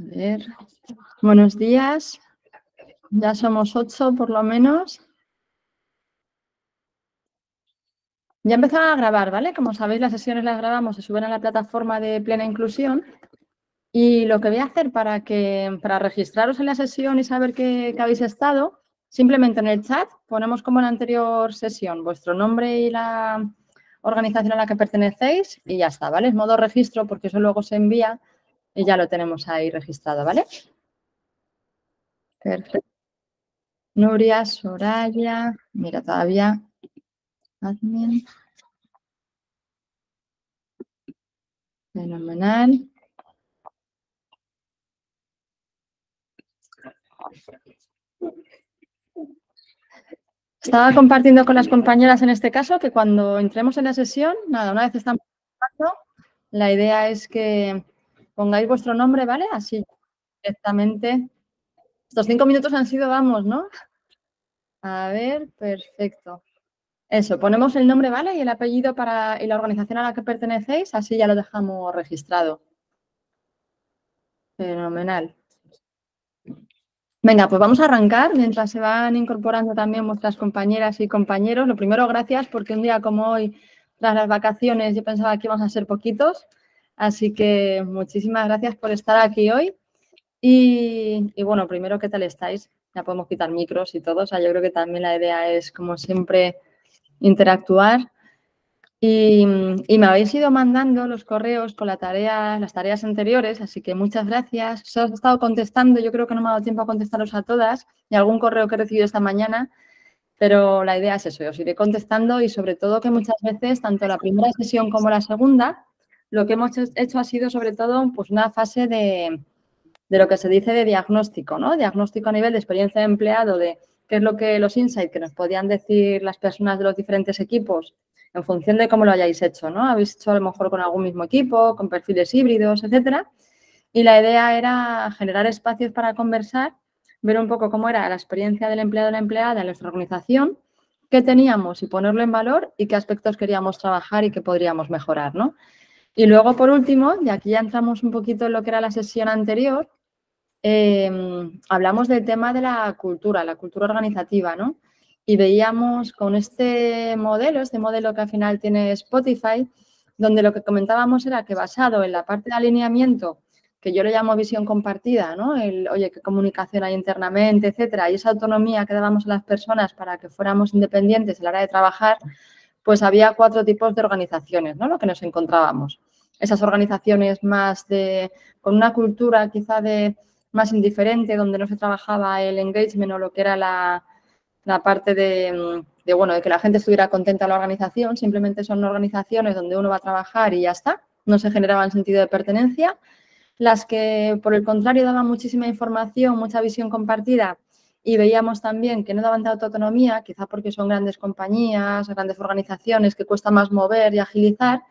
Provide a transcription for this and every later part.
A ver, buenos días. Ya somos 8 por lo menos. Ya he empezado a grabar, ¿vale? Como sabéis, las sesiones las grabamos, se suben a la plataforma de Plena Inclusión. Y lo que voy a hacer para registraros en la sesión y saber que habéis estado, simplemente en el chat ponemos como en la anterior sesión vuestro nombre y la organización a la que pertenecéis y ya está, ¿vale? Es modo registro porque eso luego se envía y ya lo tenemos ahí registrado, ¿vale? Perfecto. Nuria, Soraya, mira, todavía admin. Fenomenal. Estaba compartiendo con las compañeras en este caso que cuando entremos en la sesión, nada, una vez estamos trabajando, la idea es que pongáis vuestro nombre, ¿vale? Así directamente. Estos 5 minutos han sido, vamos, ¿no? A ver, perfecto. Eso, ponemos el nombre, ¿vale? Y el apellido y la organización a la que pertenecéis, así ya lo dejamos registrado. Fenomenal. Venga, pues vamos a arrancar mientras se van incorporando también vuestras compañeras y compañeros. Lo primero, gracias, porque un día como hoy, tras las vacaciones, yo pensaba que íbamos a ser poquitos. Así que muchísimas gracias por estar aquí hoy. Y bueno, primero, ¿qué tal estáis? Ya podemos quitar micros y todo. O sea, yo creo que también la idea es, como siempre, interactuar. Y me habéis ido mandando los correos con las tareas anteriores, así que muchas gracias. Os he estado contestando, yo creo que no me ha dado tiempo a contestaros a todas y algún correo que he recibido esta mañana, pero la idea es eso, os iré contestando y sobre todo que muchas veces, tanto la primera sesión como la segunda, lo que hemos hecho ha sido sobre todo pues una fase de lo que se dice de diagnóstico, ¿no? Diagnóstico a nivel de experiencia de empleado, de qué es lo que los insights que nos podían decir las personas de los diferentes equipos en función de cómo lo hayáis hecho, ¿no? Habéis hecho a lo mejor con algún mismo equipo, con perfiles híbridos, etcétera. Y la idea era generar espacios para conversar, ver un poco cómo era la experiencia del empleado o la empleada en nuestra organización, qué teníamos y ponerlo en valor y qué aspectos queríamos trabajar y qué podríamos mejorar, ¿no? Y luego, por último, y aquí ya entramos un poquito en lo que era la sesión anterior, hablamos del tema de la cultura organizativa, ¿no? Y veíamos con este modelo que al final tiene Spotify, donde lo que comentábamos era que basado en la parte de alineamiento, que yo le llamo visión compartida, ¿no? Oye, qué comunicación hay internamente, etcétera, y esa autonomía que dábamos a las personas para que fuéramos independientes a la hora de trabajar, pues había 4 tipos de organizaciones, ¿no? Lo que nos encontrábamos. Esas organizaciones más con una cultura quizá más indiferente, donde no se trabajaba el engagement o lo que era la parte de que la gente estuviera contenta en la organización. Simplemente son organizaciones donde uno va a trabajar y ya está. No se generaba el sentido de pertenencia. Las que, por el contrario, daban muchísima información, mucha visión compartida y veíamos también que no daban tanta autonomía, quizá porque son grandes compañías, grandes organizaciones que cuesta más mover y agilizar.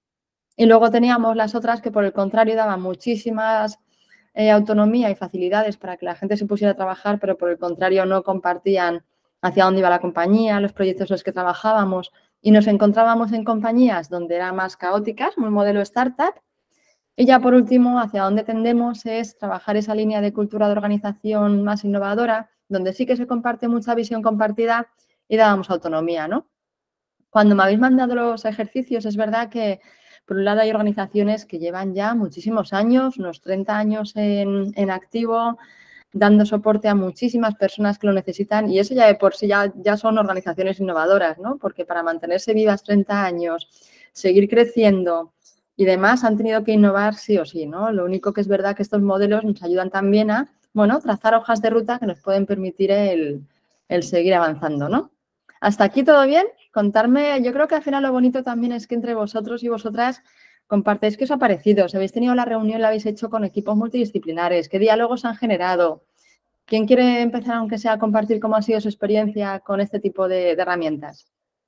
Y luego teníamos las otras que, por el contrario, daban muchísimas autonomía y facilidades para que la gente se pusiera a trabajar, pero por el contrario no compartían hacia dónde iba la compañía, los proyectos en los que trabajábamos y nos encontrábamos en compañías donde eran más caóticas, muy modelo startup. Y ya por último, hacia dónde tendemos es trabajar esa línea de cultura de organización más innovadora, donde sí que se comparte mucha visión compartida y dábamos autonomía, ¿no? Cuando me habéis mandado los ejercicios, es verdad que por un lado hay organizaciones que llevan ya muchísimos años, unos 30 años en activo, dando soporte a muchísimas personas que lo necesitan y eso ya de por sí ya son organizaciones innovadoras, ¿no? Porque para mantenerse vivas 30 años, seguir creciendo y demás, han tenido que innovar sí o sí, ¿no? Lo único que es verdad que estos modelos nos ayudan también a, trazar hojas de ruta que nos pueden permitir el seguir avanzando, ¿no? ¿Hasta aquí todo bien? Contarme, yo creo que al final lo bonito también es que entre vosotros y vosotras compartéis qué os ha parecido. Si habéis tenido la reunión, la habéis hecho con equipos multidisciplinares, qué diálogos han generado. ¿Quién quiere empezar, aunque sea, a compartir cómo ha sido su experiencia con este tipo de herramientas?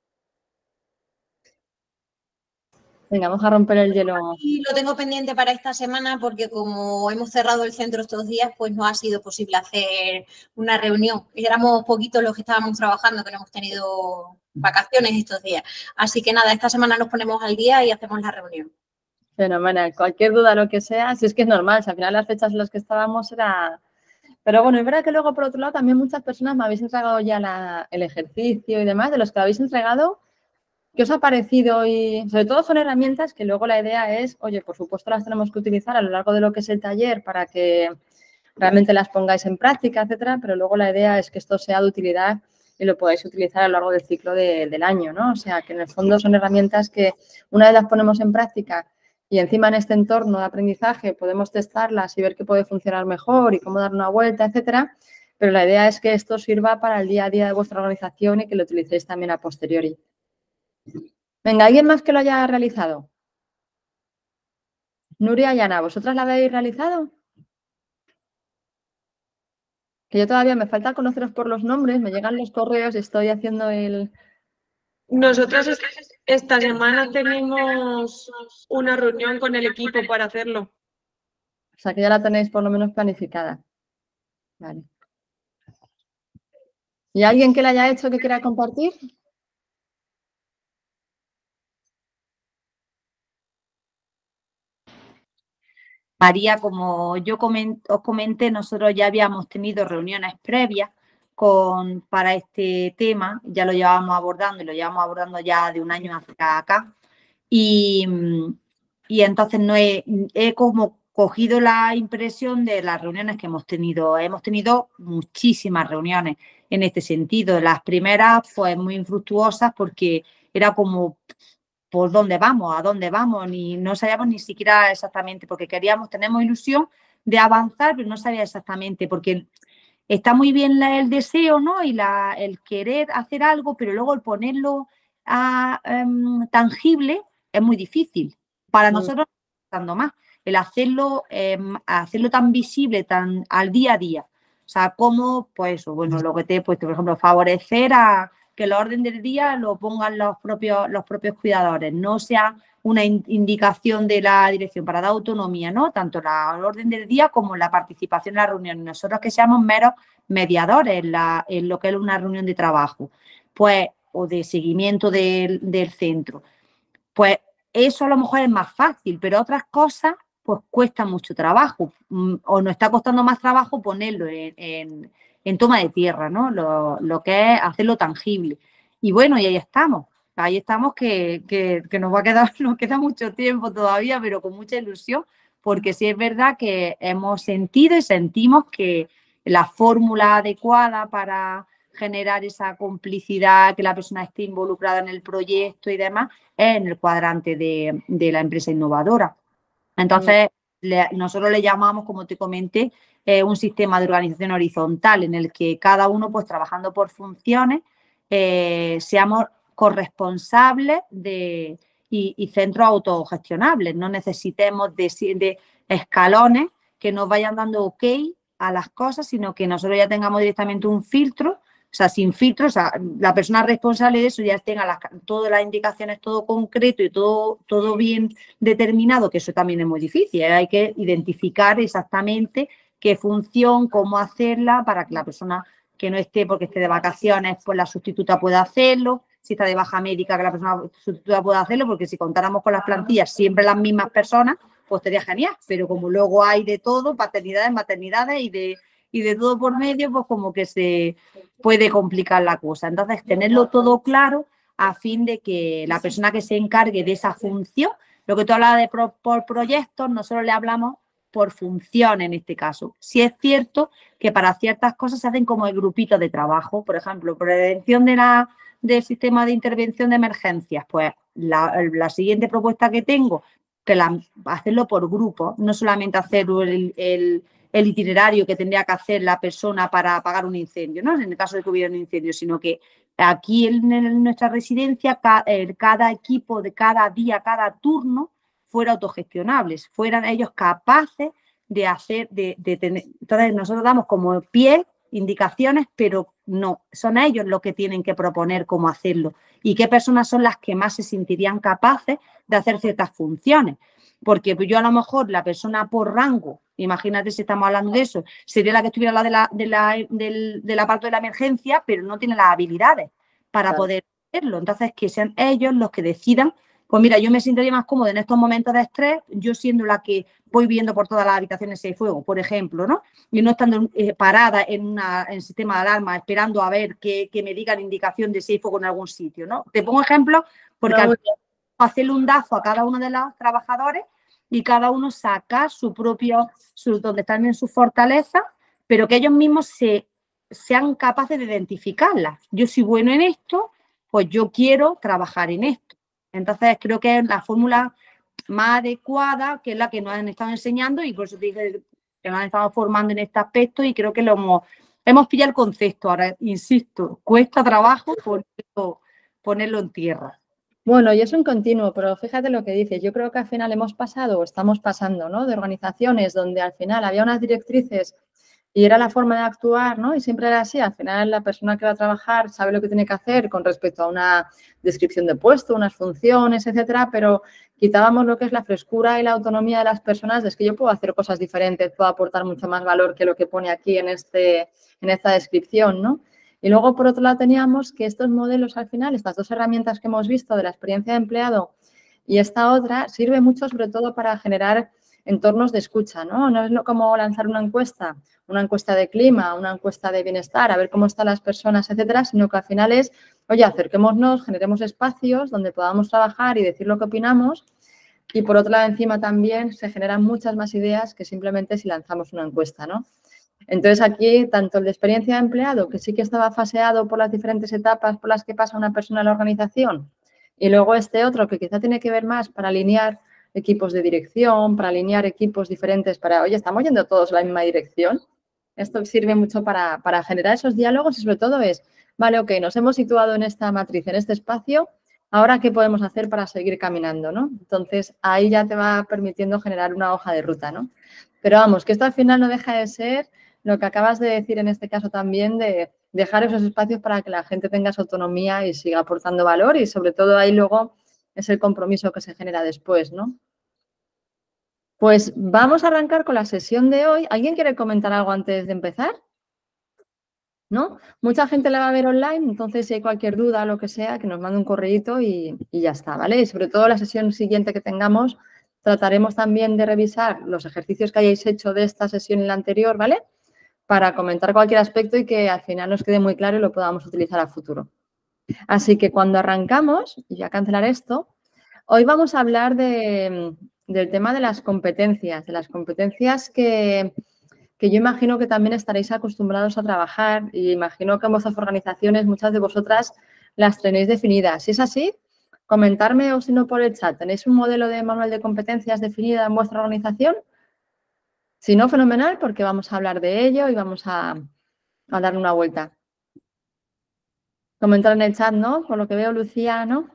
Venga, vamos a romper el hielo. Y lo tengo pendiente para esta semana porque como hemos cerrado el centro estos días, pues no ha sido posible hacer una reunión. Éramos poquitos los que estábamos trabajando, que no hemos tenido vacaciones estos días. Así que nada, esta semana nos ponemos al día y hacemos la reunión. Fenomenal. Cualquier duda, lo que sea, si es que es normal, si al final las fechas en las que estábamos era... Pero bueno, es verdad que luego, por otro lado, también muchas personas me habéis entregado ya el ejercicio y demás, de los que habéis entregado, ¿qué os ha parecido? Y sobre todo son herramientas que luego la idea es, oye, por supuesto las tenemos que utilizar a lo largo de lo que es el taller para que realmente las pongáis en práctica, etcétera, pero luego la idea es que esto sea de utilidad y lo podáis utilizar a lo largo del ciclo del año, ¿no? O sea, que en el fondo son herramientas que una vez las ponemos en práctica y encima en este entorno de aprendizaje podemos testarlas y ver qué puede funcionar mejor y cómo dar una vuelta, etcétera, pero la idea es que esto sirva para el día a día de vuestra organización y que lo utilicéis también a posteriori. Venga, ¿alguien más que lo haya realizado? Nuria y Ana, ¿vosotras la habéis realizado? Que yo todavía me falta conoceros por los nombres, me llegan los correos, estoy haciendo el... Nosotras esta semana tenemos una reunión con el equipo para hacerlo. O sea, que ya la tenéis por lo menos planificada. Vale. ¿Y alguien que la haya hecho que quiera compartir? María, como yo os comenté, nosotros ya habíamos tenido reuniones previas para este tema, ya lo llevábamos abordando y lo llevamos abordando ya de un año hacia acá. Y entonces no he como cogido la impresión de las reuniones que hemos tenido. Hemos tenido muchísimas reuniones en este sentido. Las primeras, pues, muy infructuosas porque era como... ¿por dónde vamos? ¿A dónde vamos? Ni no sabíamos ni siquiera exactamente, porque tenemos ilusión de avanzar, pero no sabía exactamente, porque está muy bien el deseo, ¿no? Y el querer hacer algo, pero luego el ponerlo tangible es muy difícil. Para nosotros, tanto más, el hacerlo tan visible, tan al día a día. O sea, cómo, pues eso, bueno, lo que te he puesto, por ejemplo, favorecer a que el orden del día lo pongan los propios cuidadores, no sea una indicación de la dirección para dar autonomía, ¿no? Tanto el orden del día como la participación en la reunión. Nosotros que seamos meros mediadores en lo que es una reunión de trabajo, pues, o de seguimiento del centro. Pues eso a lo mejor es más fácil, pero otras cosas pues cuesta mucho trabajo, o nos está costando más trabajo ponerlo en toma de tierra, ¿no? Lo que es hacerlo tangible. Y bueno, y ahí estamos que nos queda mucho tiempo todavía, pero con mucha ilusión, porque sí es verdad que hemos sentido y sentimos que la fórmula adecuada para generar esa complicidad, que la persona esté involucrada en el proyecto y demás, es en el cuadrante de la empresa innovadora. Entonces, nosotros le llamamos, como te comenté, un sistema de organización horizontal en el que cada uno, pues trabajando por funciones, seamos corresponsables y centros autogestionables. No necesitemos de escalones que nos vayan dando ok a las cosas, sino que nosotros ya tengamos directamente un filtro, o sea, sin filtro, o sea, la persona responsable de eso ya tenga todas las indicaciones, todo concreto y todo bien determinado, que eso también es muy difícil, ¿eh? Hay que identificar exactamente qué función, cómo hacerla para que la persona que no esté porque esté de vacaciones, pues la sustituta pueda hacerlo, si está de baja médica, que la persona sustituta pueda hacerlo, porque si contáramos con las plantillas siempre las mismas personas, pues sería genial, pero como luego hay de todo, paternidades, maternidades y de todo por medio, pues como que se puede complicar la cosa. Entonces, tenerlo todo claro a fin de que la persona que se encargue de esa función, lo que tú hablabas de por proyectos, nosotros le hablamos por función en este caso. Sí es cierto que para ciertas cosas se hacen como el grupito de trabajo, por ejemplo, prevención del sistema de intervención de emergencias, pues la siguiente propuesta que tengo, que hacerlo por grupo, no solamente hacer el itinerario que tendría que hacer la persona para apagar un incendio, ¿no? En el caso de que hubiera un incendio, sino que aquí en nuestra residencia cada equipo de cada día, cada turno fuera autogestionables, fueran ellos capaces de hacer, de tener. Entonces nosotros damos como pie, indicaciones, pero no, son ellos los que tienen que proponer cómo hacerlo y qué personas son las que más se sentirían capaces de hacer ciertas funciones. Porque yo a lo mejor la persona por rango, imagínate si estamos hablando de eso, sería la que estuviera del aparato de la emergencia, pero no tiene las habilidades para poder hacerlo. Entonces, que sean ellos los que decidan pues mira, yo me sentiría más cómoda en estos momentos de estrés, yo siendo la que voy viendo por todas las habitaciones si hay fuego, por ejemplo, ¿no? Y no estando parada en el sistema de alarma esperando a ver que me digan indicación de si hay fuego en algún sitio, ¿no? Te pongo ejemplo porque al hacerle un DAFO a cada uno de los trabajadores y cada uno saca su propio, donde están en su fortaleza, pero que ellos mismos sean capaces de identificarlas. Yo soy bueno en esto, pues yo quiero trabajar en esto. Entonces creo que es la fórmula más adecuada, que es la que nos han estado enseñando y por eso te dije que nos han estado formando en este aspecto y creo que hemos pillado el concepto. Ahora, insisto, cuesta trabajo ponerlo en tierra. Bueno, y es un continuo, pero fíjate lo que dices. Yo creo que al final hemos pasado o estamos pasando, ¿no? De organizaciones donde al final había unas directrices y era la forma de actuar, ¿no? Y siempre era así. Al final la persona que va a trabajar sabe lo que tiene que hacer con respecto a una descripción de puesto, unas funciones, etcétera, pero quitábamos lo que es la frescura y la autonomía de las personas. Es que yo puedo hacer cosas diferentes, puedo aportar mucho más valor que lo que pone aquí en esta descripción, ¿no? Y luego, por otro lado, teníamos que estos modelos al final, estas dos herramientas que hemos visto de la experiencia de empleado y esta otra, sirve mucho sobre todo para generar entornos de escucha, ¿no? No es como lanzar una encuesta de clima, una encuesta de bienestar, a ver cómo están las personas, etcétera, sino que al final es, oye, acerquémonos, generemos espacios donde podamos trabajar y decir lo que opinamos y por otro lado encima también se generan muchas más ideas que simplemente si lanzamos una encuesta, ¿no? Entonces, aquí, tanto el de experiencia de empleado, que sí que estaba faseado por las diferentes etapas por las que pasa una persona en la organización, y luego este otro, que quizá tiene que ver más para alinear equipos de dirección, para alinear equipos diferentes, oye, estamos yendo todos en la misma dirección. Esto sirve mucho para generar esos diálogos y sobre todo es, vale, ok, nos hemos situado en esta matriz, en este espacio, ahora, ¿qué podemos hacer para seguir caminando, ¿no? Entonces, ahí ya te va permitiendo generar una hoja de ruta, ¿no? Pero vamos, que esto al final no deja de ser lo que acabas de decir en este caso también de dejar esos espacios para que la gente tenga su autonomía y siga aportando valor y sobre todo ahí luego es el compromiso que se genera después, ¿no? Pues vamos a arrancar con la sesión de hoy. ¿Alguien quiere comentar algo antes de empezar? ¿No? Mucha gente la va a ver online, entonces si hay cualquier duda o lo que sea, que nos mande un correíto y ya está, ¿vale? Y sobre todo la sesión siguiente que tengamos, trataremos también de revisar los ejercicios que hayáis hecho de esta sesión y la anterior, ¿vale? Para comentar cualquier aspecto y que al final nos quede muy claro y lo podamos utilizar a futuro. Así que cuando arrancamos, y voy a cancelar esto, hoy vamos a hablar del tema de las competencias que yo imagino que también estaréis acostumbrados a trabajar y imagino que en vuestras organizaciones muchas de vosotras las tenéis definidas. Si es así, comentarme o si no por el chat, ¿tenéis un modelo de manual de competencias definida en vuestra organización? Si no, fenomenal, porque vamos a hablar de ello y vamos a dar una vuelta. Comentar en el chat, ¿no? Por lo que veo, Lucía, ¿no?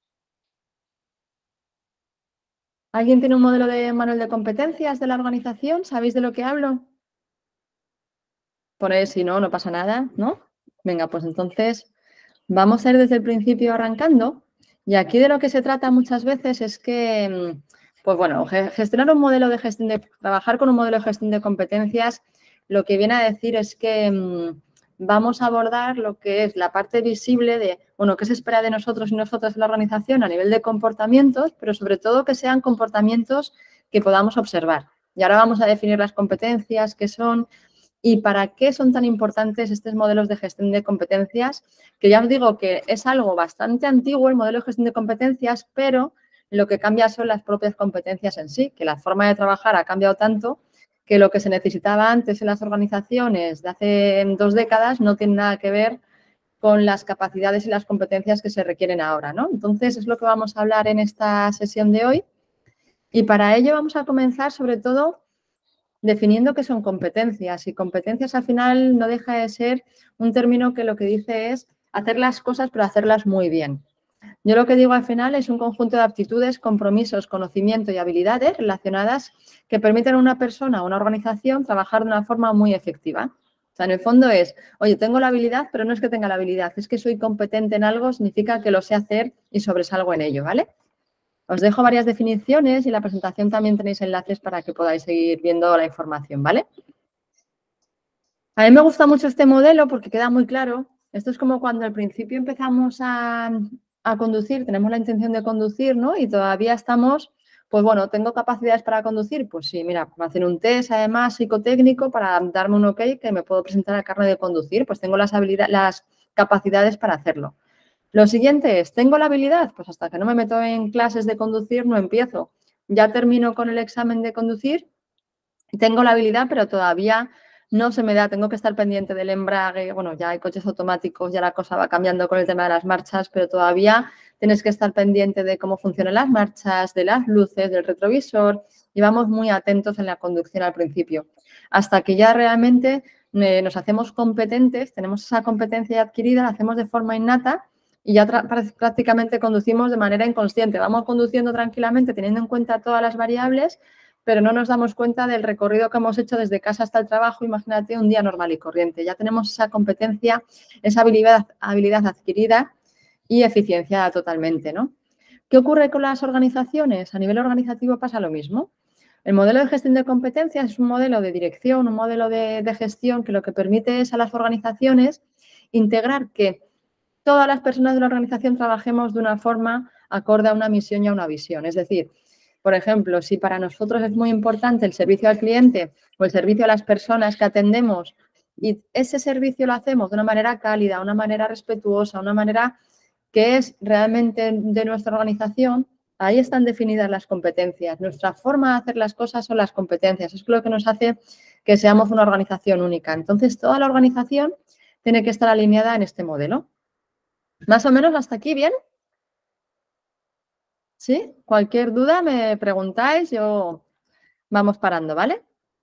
¿Alguien tiene un modelo de manual de competencias de la organización? ¿Sabéis de lo que hablo? Por ahí, si no, no pasa nada, ¿no? Venga, pues entonces vamos a ir desde el principio arrancando. Y aquí de lo que se trata muchas veces es que, pues bueno, gestionar un modelo de gestión trabajar con un modelo de gestión de competencias, lo que viene a decir es que vamos a abordar lo que es la parte visible de, bueno, qué se espera de nosotros y nosotras en la organización a nivel de comportamientos, pero sobre todo que sean comportamientos que podamos observar. Y ahora vamos a definir las competencias, qué son y para qué son tan importantes estos modelos de gestión de competencias, que ya os digo que es algo bastante antiguo el modelo de gestión de competencias, pero lo que cambia son las propias competencias en sí, que la forma de trabajar ha cambiado tanto que lo que se necesitaba antes en las organizaciones de hace 2 décadas no tiene nada que ver con las capacidades y las competencias que se requieren ahora, ¿no? Entonces, es lo que vamos a hablar en esta sesión de hoy y para ello vamos a comenzar sobre todo definiendo qué son competencias y competencias al final no deja de ser un término que lo que dice es hacer las cosas pero hacerlas muy bien. Yo lo que digo al final es un conjunto de aptitudes, compromisos, conocimiento y habilidades relacionadas que permiten a una persona o una organización trabajar de una forma muy efectiva. O sea, en el fondo es, oye, tengo la habilidad, pero no es que tenga la habilidad, es que soy competente en algo, significa que lo sé hacer y sobresalgo en ello, ¿vale? Os dejo varias definiciones y en la presentación también tenéis enlaces para que podáis seguir viendo la información, ¿vale? A mí me gusta mucho este modelo porque queda muy claro. Esto es como cuando al principio empezamos a a conducir, tenemos la intención de conducir, ¿no? Y todavía estamos, pues bueno, ¿tengo capacidades para conducir? Pues sí, mira, me hacen un test además psicotécnico para darme un ok que me puedo presentar al carnet de conducir, pues tengo las capacidades para hacerlo. Lo siguiente es, ¿tengo la habilidad? Pues hasta que no me meto en clases de conducir no empiezo. Ya termino con el examen de conducir, tengo la habilidad, pero todavía no se me da, tengo que estar pendiente del embrague, bueno, ya hay coches automáticos, ya la cosa va cambiando con el tema de las marchas, pero todavía tienes que estar pendiente de cómo funcionan las marchas, de las luces, del retrovisor, y vamos muy atentos en la conducción al principio, hasta que ya realmente nos hacemos competentes, tenemos esa competencia adquirida, la hacemos de forma innata y ya prácticamente conducimos de manera inconsciente, vamos conduciendo tranquilamente teniendo en cuenta todas las variables, pero no nos damos cuenta del recorrido que hemos hecho desde casa hasta el trabajo. Imagínate un día normal y corriente. Ya tenemos esa competencia, esa habilidad adquirida y eficienciada totalmente, ¿no? ¿Qué ocurre con las organizaciones? A nivel organizativo pasa lo mismo. El modelo de gestión de competencias es un modelo de dirección, un modelo de gestión que lo que permite es a las organizaciones integrar que todas las personas de la organización trabajemos de una forma acorde a una misión y a una visión. Es decir, por ejemplo, si para nosotros es muy importante el servicio al cliente o el servicio a las personas que atendemos y ese servicio lo hacemos de una manera cálida, una manera respetuosa, una manera que es realmente de nuestra organización, ahí están definidas las competencias. Nuestra forma de hacer las cosas son las competencias. Es lo que nos hace que seamos una organización única. Entonces, toda la organización tiene que estar alineada en este modelo. Más o menos hasta aquí, ¿bien? ¿Sí? Cualquier duda me preguntáis, yo vamos parando, ¿vale?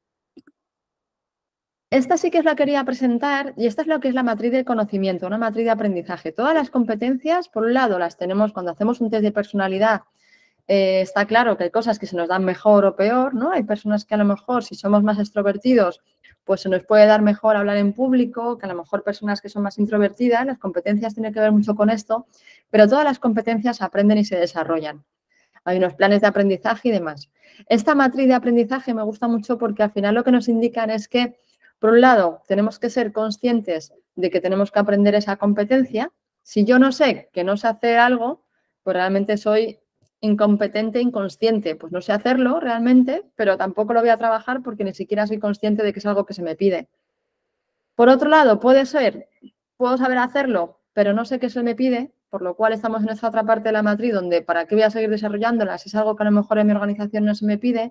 Esta sí que os la quería presentar y esta es lo que es la matriz de conocimiento, una matriz de aprendizaje. Todas las competencias, por un lado, las tenemos cuando hacemos un test de personalidad. Está claro que hay cosas que se nos dan mejor o peor, ¿no? Hay personas que a lo mejor, si somos más extrovertidos, pues se nos puede dar mejor hablar en público, que a lo mejor personas que son más introvertidas. Las competencias tienen que ver mucho con esto, pero todas las competencias aprenden y se desarrollan. Hay unos planes de aprendizaje y demás. Esta matriz de aprendizaje me gusta mucho porque al final lo que nos indican es que, por un lado, tenemos que ser conscientes de que tenemos que aprender esa competencia. Si yo no sé que no sé hacer algo, pues realmente soy incompetente, inconsciente. Pues no sé hacerlo realmente, pero tampoco lo voy a trabajar porque ni siquiera soy consciente de que es algo que se me pide. Por otro lado, puedo saber hacerlo, pero no sé qué se me pide, por lo cual estamos en esa otra parte de la matriz donde ¿para qué voy a seguir desarrollándola si es algo que a lo mejor en mi organización no se me pide?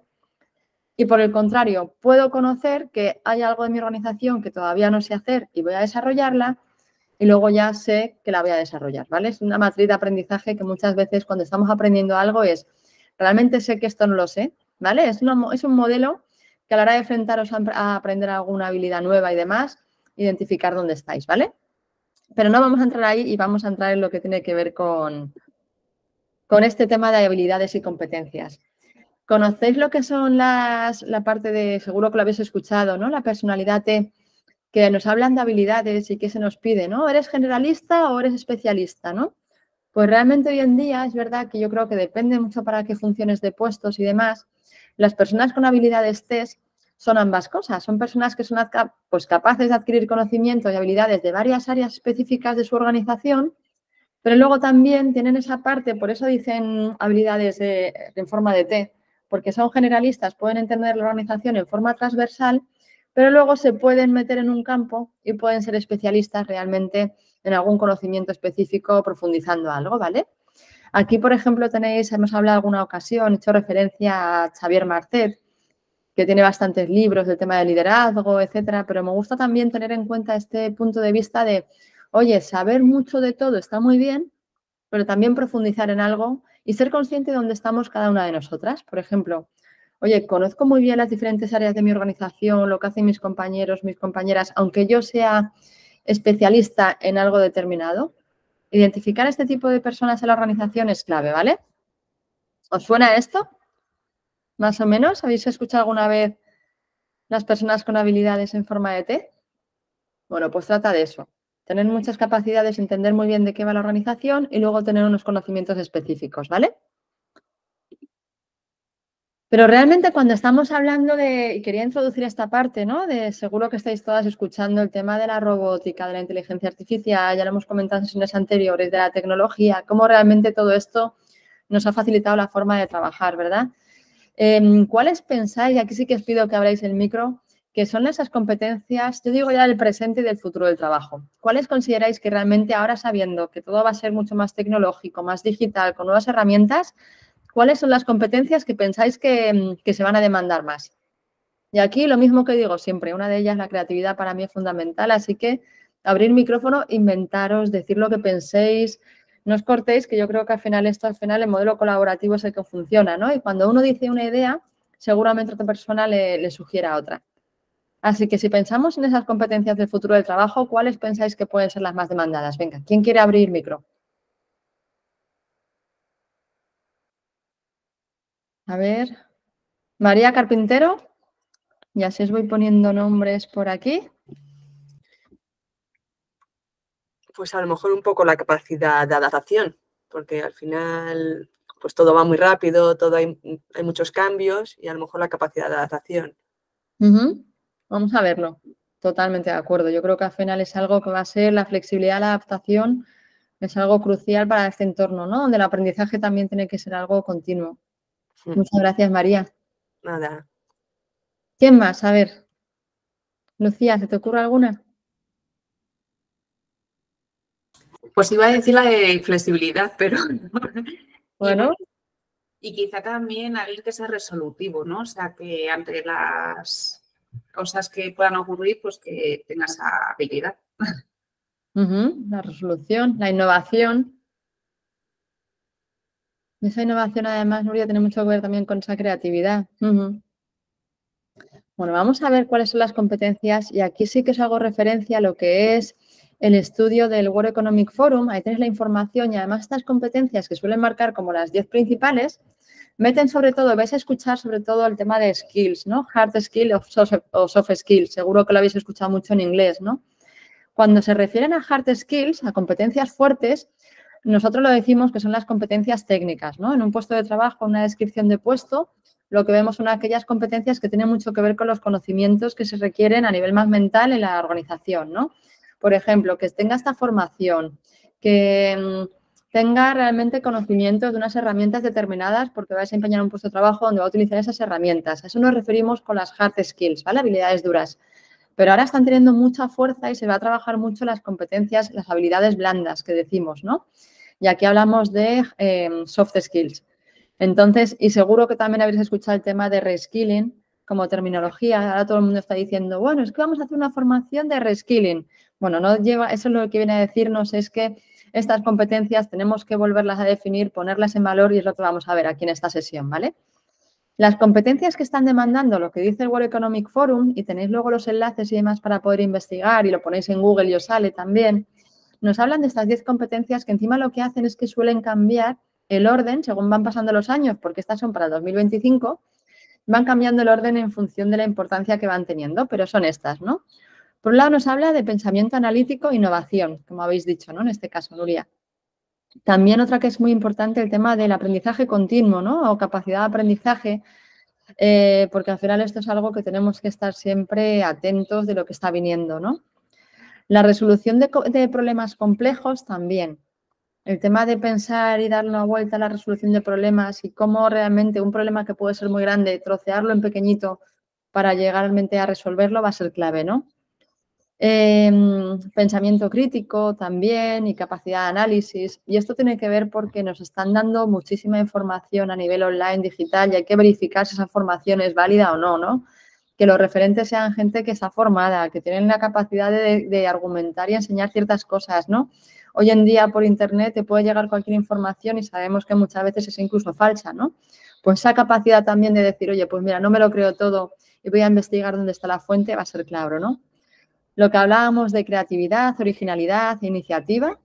Y por el contrario, puedo conocer que hay algo de mi organización que todavía no sé hacer y voy a desarrollarla y luego ya sé que la voy a desarrollar, ¿vale? Es una matriz de aprendizaje que muchas veces cuando estamos aprendiendo algo es, realmente sé que esto no lo sé, ¿vale? Es un modelo que a la hora de enfrentaros a aprender alguna habilidad nueva y demás, identificar dónde estáis, ¿vale? Pero no vamos a entrar ahí y vamos a entrar en lo que tiene que ver con este tema de habilidades y competencias. ¿Conocéis lo que son la parte de, seguro que lo habéis escuchado, ¿no? La personalidad T, que nos hablan de habilidades y qué se nos pide, ¿no? ¿Eres generalista o eres especialista, no? Pues realmente hoy en día es verdad que yo creo que depende mucho para qué funciones de puestos y demás. Las personas con habilidades T son ambas cosas. Son personas que son pues, capaces de adquirir conocimientos y habilidades de varias áreas específicas de su organización, pero luego también tienen esa parte, por eso dicen habilidades en forma de T, porque son generalistas, pueden entender la organización en forma transversal, pero luego se pueden meter en un campo y pueden ser especialistas realmente en algún conocimiento específico profundizando algo, ¿vale? Aquí, por ejemplo, hemos hablado alguna ocasión, he hecho referencia a Xavier Marcet, que tiene bastantes libros del tema de liderazgo, etcétera, pero me gusta también tener en cuenta este punto de vista de, oye, saber mucho de todo está muy bien, pero también profundizar en algo y ser consciente de dónde estamos cada una de nosotras. Por ejemplo, oye, conozco muy bien las diferentes áreas de mi organización, lo que hacen mis compañeros, mis compañeras, aunque yo sea especialista en algo determinado. Identificar este tipo de personas en la organización es clave, ¿vale? ¿Os suena esto? Más o menos. ¿Habéis escuchado alguna vez las personas con habilidades en forma de T? Bueno, pues trata de eso. Tener muchas capacidades, entender muy bien de qué va la organización y luego tener unos conocimientos específicos, ¿vale? Pero realmente cuando estamos hablando y quería introducir esta parte, ¿no? Seguro que estáis todas escuchando el tema de la robótica, de la inteligencia artificial, ya lo hemos comentado en sesiones anteriores, de la tecnología, cómo realmente todo esto nos ha facilitado la forma de trabajar, ¿verdad? ¿Cuáles pensáis, y aquí sí que os pido que abráis el micro, que son esas competencias, yo digo ya del presente y del futuro del trabajo? ¿Cuáles consideráis que realmente ahora, sabiendo que todo va a ser mucho más tecnológico, más digital, con nuevas herramientas, cuáles son las competencias que pensáis que se van a demandar más? Y aquí lo mismo que digo siempre, una de ellas, la creatividad, para mí es fundamental, así que abrir micrófono, inventaros, decir lo que penséis, no os cortéis, que yo creo que al final el modelo colaborativo es el que funciona, ¿no? Y cuando uno dice una idea, seguramente otra persona le sugiera otra. Así que si pensamos en esas competencias del futuro del trabajo, ¿cuáles pensáis que pueden ser las más demandadas? Venga, ¿quién quiere abrir micro? A ver, María Carpintero, y así os voy poniendo nombres por aquí. Pues a lo mejor un poco la capacidad de adaptación, porque al final pues todo va muy rápido, hay muchos cambios y a lo mejor la capacidad de adaptación. Vamos a verlo. Totalmente de acuerdo. Yo creo que al final es algo que va a ser la flexibilidad, la adaptación, es algo crucial para este entorno, ¿no? Donde el aprendizaje también tiene que ser algo continuo. Muchas gracias, María. Nada. ¿Quién más? A ver. Lucía, ¿se te ocurre alguna? Pues iba a decir la de flexibilidad, pero Bueno. Y quizá también alguien que sea resolutivo, ¿no? O sea, que ante las cosas que puedan ocurrir, pues que tenga esa habilidad. La resolución, la innovación. Esa innovación, además, Nuria, tiene mucho que ver también con esa creatividad. Bueno, vamos a ver cuáles son las competencias, y aquí sí que os hago referencia a lo que es el estudio del World Economic Forum. Ahí tenéis la información, y además estas competencias que suelen marcar como las 10 principales, meten sobre todo, vais a escuchar sobre todo el tema de skills, ¿no? Hard skill o soft skills, seguro que lo habéis escuchado mucho en inglés, ¿no? Cuando se refieren a hard skills, a competencias fuertes, nosotros lo decimos que son las competencias técnicas, ¿no? En un puesto de trabajo, una descripción de puesto, lo que vemos son aquellas competencias que tienen mucho que ver con los conocimientos que se requieren a nivel más mental en la organización, ¿no? Por ejemplo, que tenga esta formación, que tenga realmente conocimientos de unas herramientas determinadas porque va a desempeñar un puesto de trabajo donde va a utilizar esas herramientas. A eso nos referimos con las hard skills, ¿vale? Habilidades duras. Pero ahora están teniendo mucha fuerza y se va a trabajar mucho las competencias, las habilidades blandas que decimos, ¿no? Y aquí hablamos de soft skills. Entonces, y seguro que también habréis escuchado el tema de reskilling como terminología. Ahora todo el mundo está diciendo, bueno, es que vamos a hacer una formación de reskilling. Bueno, no lleva, eso es lo que viene a decirnos, es que estas competencias tenemos que volverlas a definir, ponerlas en valor, y es lo que vamos a ver aquí en esta sesión, ¿vale? Las competencias que están demandando, lo que dice el World Economic Forum, y tenéis luego los enlaces y demás para poder investigar, y lo ponéis en Google y os sale también, nos hablan de estas 10 competencias que encima lo que hacen es que suelen cambiar el orden según van pasando los años, porque estas son para 2025, van cambiando el orden en función de la importancia que van teniendo, pero son estas, ¿no? Por un lado nos habla de pensamiento analítico e innovación, como habéis dicho, ¿no? En este caso, Nuria. También otra que es muy importante, el tema del aprendizaje continuo, ¿no? O capacidad de aprendizaje, porque al final esto es algo que tenemos que estar siempre atentos de lo que está viniendo, ¿no? La resolución de problemas complejos también. El tema de pensar y dar una vuelta a la resolución de problemas y cómo realmente un problema que puede ser muy grande, trocearlo en pequeñito para llegar realmente a resolverlo va a ser clave, ¿no? Pensamiento crítico también y capacidad de análisis. Y esto tiene que ver porque nos están dando muchísima información a nivel online, digital, y hay que verificar si esa formación es válida o no, ¿no? Que los referentes sean gente que está formada, que tienen la capacidad de argumentar y enseñar ciertas cosas, ¿no? Hoy en día por internet te puede llegar cualquier información y sabemos que muchas veces es incluso falsa, ¿no? Pues esa capacidad también de decir, oye, pues mira, no me lo creo todo y voy a investigar dónde está la fuente, va a ser claro, ¿no? Lo que hablábamos de creatividad, originalidad, iniciativa.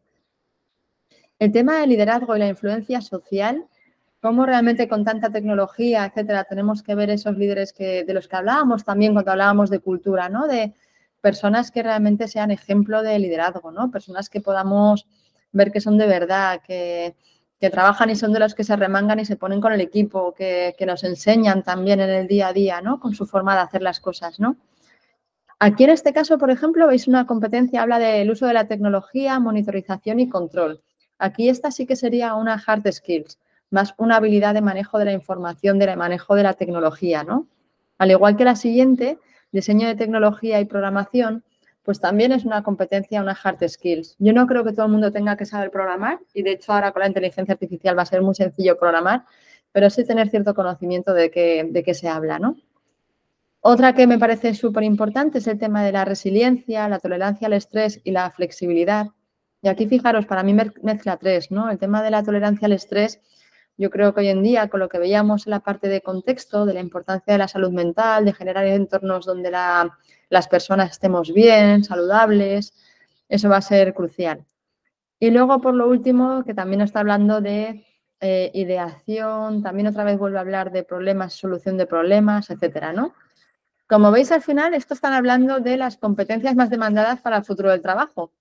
El tema del liderazgo y la influencia social, cómo realmente con tanta tecnología, etcétera, tenemos que ver esos líderes de los que hablábamos también cuando hablábamos de cultura, ¿no? De personas que realmente sean ejemplo de liderazgo, ¿no? Personas que podamos ver que son de verdad, que que trabajan y son de los que se remangan y se ponen con el equipo, que nos enseñan también en el día a día, ¿no? Con su forma de hacer las cosas, ¿no? Aquí en este caso, por ejemplo, veis una competencia, habla del uso de la tecnología, monitorización y control. Aquí esta sí que sería una hard skills, más una habilidad de manejo de la información, de manejo de la tecnología, ¿no? Al igual que la siguiente, diseño de tecnología y programación, pues también es una competencia, una hard skills. Yo no creo que todo el mundo tenga que saber programar y de hecho ahora con la inteligencia artificial va a ser muy sencillo programar, pero sí tener cierto conocimiento de qué se habla, ¿no? Otra que me parece súper importante es el tema de la resiliencia, la tolerancia al estrés y la flexibilidad. Y aquí fijaros, para mí mezcla tres, ¿no? El tema de la tolerancia al estrés, yo creo que hoy en día, con lo que veíamos en la parte de contexto, de la importancia de la salud mental, de generar entornos donde las personas estemos bien, saludables, eso va a ser crucial. Y luego, por lo último, que también está hablando de ideación, también otra vez vuelve a hablar de problemas, solución de problemas, etcétera, ¿no? Como veis, al final, esto están hablando de las competencias más demandadas para el futuro del trabajo.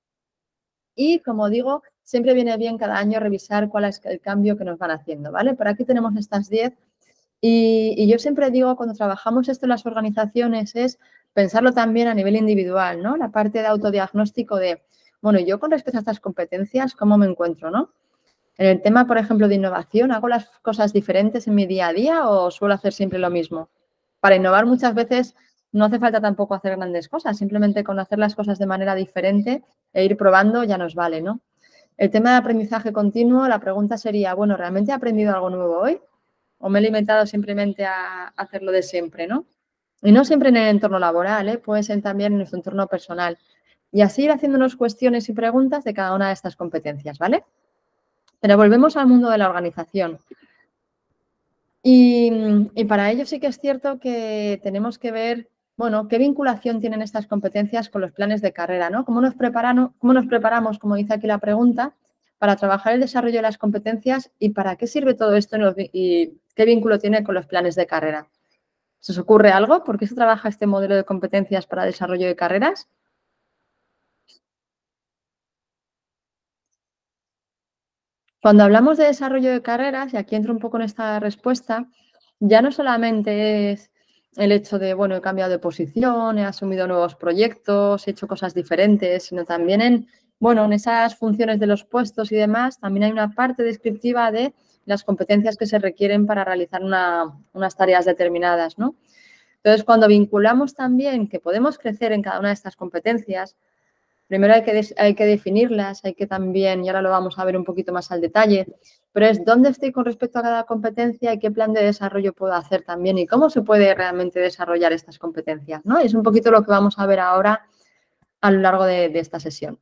Y, como digo, siempre viene bien cada año revisar cuál es el cambio que nos van haciendo, ¿vale? Por aquí tenemos estas 10 y yo siempre digo, cuando trabajamos esto en las organizaciones, es pensarlo también a nivel individual, ¿no? La parte de autodiagnóstico de, bueno, yo con respecto a estas competencias, ¿cómo me encuentro, no? En el tema, por ejemplo, de innovación, ¿hago las cosas diferentes en mi día a día o suelo hacer siempre lo mismo? Para innovar muchas veces no hace falta tampoco hacer grandes cosas, simplemente con hacer las cosas de manera diferente e ir probando ya nos vale, ¿no? El tema de aprendizaje continuo, la pregunta sería, bueno, ¿realmente he aprendido algo nuevo hoy? ¿O me he limitado simplemente a hacerlo de siempre, ¿no? Y no siempre en el entorno laboral, ¿eh? Puede ser también en nuestro entorno personal. Y así ir haciéndonos cuestiones y preguntas de cada una de estas competencias, ¿vale? Pero volvemos al mundo de la organización. Y para ello sí que es cierto que tenemos que ver, bueno, qué vinculación tienen estas competencias con los planes de carrera, ¿no? ¿Cómo nos preparamos, como dice aquí la pregunta, para trabajar el desarrollo de las competencias y para qué sirve todo esto y qué vínculo tiene con los planes de carrera? ¿Se os ocurre algo? ¿Por qué se trabaja este modelo de competencias para desarrollo de carreras? Cuando hablamos de desarrollo de carreras, y aquí entro un poco en esta respuesta, ya no solamente es el hecho de, bueno, he cambiado de posición, he asumido nuevos proyectos, he hecho cosas diferentes, sino también en esas funciones de los puestos y demás, también hay una parte descriptiva de las competencias que se requieren para realizar unas tareas determinadas, ¿no? Entonces, cuando vinculamos también que podemos crecer en cada una de estas competencias, primero hay que definirlas, hay que también, y ahora lo vamos a ver un poquito más al detalle, pero es dónde estoy con respecto a cada competencia y qué plan de desarrollo puedo hacer también y cómo se puede realmente desarrollar estas competencias, ¿no? Es un poquito lo que vamos a ver ahora a lo largo de esta sesión.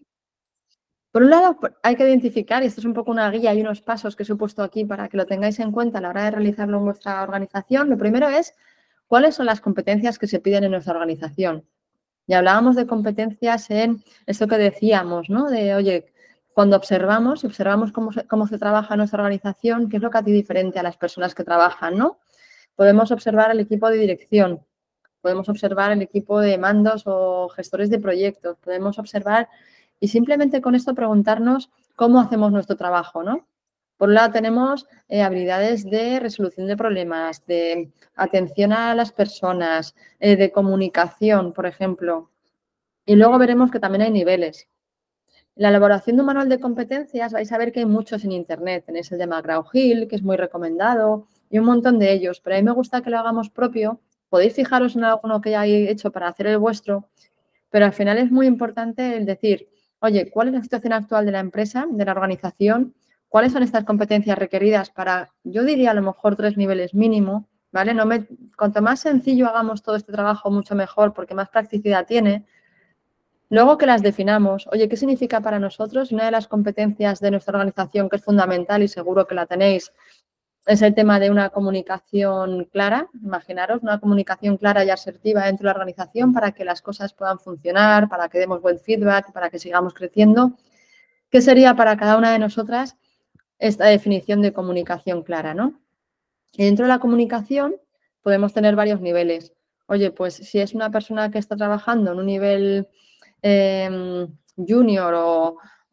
Por un lado, hay que identificar, y esto es un poco una guía y unos pasos que os he puesto aquí para que lo tengáis en cuenta a la hora de realizarlo en vuestra organización. Lo primero es, ¿cuáles son las competencias que se piden en nuestra organización? Y hablábamos de competencias en esto que decíamos, ¿no? De, oye, cuando observamos cómo se trabaja en nuestra organización, ¿qué es lo que a ti diferente a las personas que trabajan, ¿no? Podemos observar el equipo de dirección, podemos observar el equipo de mandos o gestores de proyectos, podemos observar y simplemente con esto preguntarnos cómo hacemos nuestro trabajo, ¿no? Por un lado tenemos habilidades de resolución de problemas, de atención a las personas, de comunicación, por ejemplo. Y luego veremos que también hay niveles. En la elaboración de un manual de competencias vais a ver que hay muchos en Internet. Tenéis el de McGraw-Hill, que es muy recomendado, y un montón de ellos. Pero a mí me gusta que lo hagamos propio. Podéis fijaros en alguno que hayáis hecho para hacer el vuestro, pero al final es muy importante el decir, oye, ¿cuál es la situación actual de la empresa, de la organización? ¿Cuáles son estas competencias requeridas para, yo diría a lo mejor 3 niveles mínimo, ¿vale? Cuanto más sencillo hagamos todo este trabajo, mucho mejor, porque más practicidad tiene. Luego que las definamos, oye, ¿qué significa para nosotros? Una de las competencias de nuestra organización que es fundamental y seguro que la tenéis es el tema de una comunicación clara. Imaginaros, una comunicación clara y asertiva dentro de la organización para que las cosas puedan funcionar, para que demos buen feedback, para que sigamos creciendo. ¿Qué sería para cada una de nosotras esta definición de comunicación clara, ¿no? Y dentro de la comunicación podemos tener varios niveles. Oye, pues si es una persona que está trabajando en un nivel junior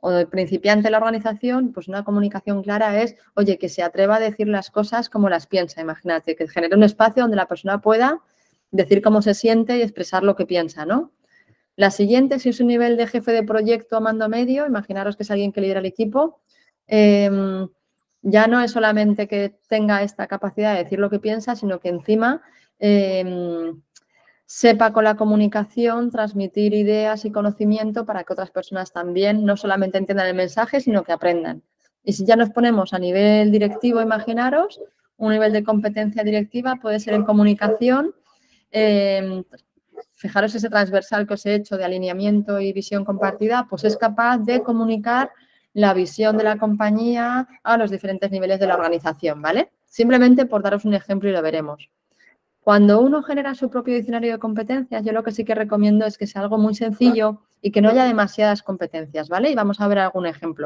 o de principiante en la organización, pues una comunicación clara es, oye, que se atreva a decir las cosas como las piensa. Imagínate, que genere un espacio donde la persona pueda decir cómo se siente y expresar lo que piensa, ¿no? La siguiente, si es un nivel de jefe de proyecto a mando medio, imaginaros que es alguien que lidera el equipo, ya no es solamente que tenga esta capacidad de decir lo que piensa, sino que encima sepa con la comunicación transmitir ideas y conocimiento para que otras personas también no solamente entiendan el mensaje, sino que aprendan. Y si ya nos ponemos a nivel directivo, imaginaros, un nivel de competencia directiva puede ser en comunicación. Fijaros ese transversal que os he hecho de alineamiento y visión compartida, pues es capaz de comunicar la visión de la compañía a los diferentes niveles de la organización, ¿vale? Simplemente por daros un ejemplo y lo veremos. Cuando uno genera su propio diccionario de competencias, yo lo que sí que recomiendo es que sea algo muy sencillo y que no haya demasiadas competencias, ¿vale? Y vamos a ver algún ejemplo.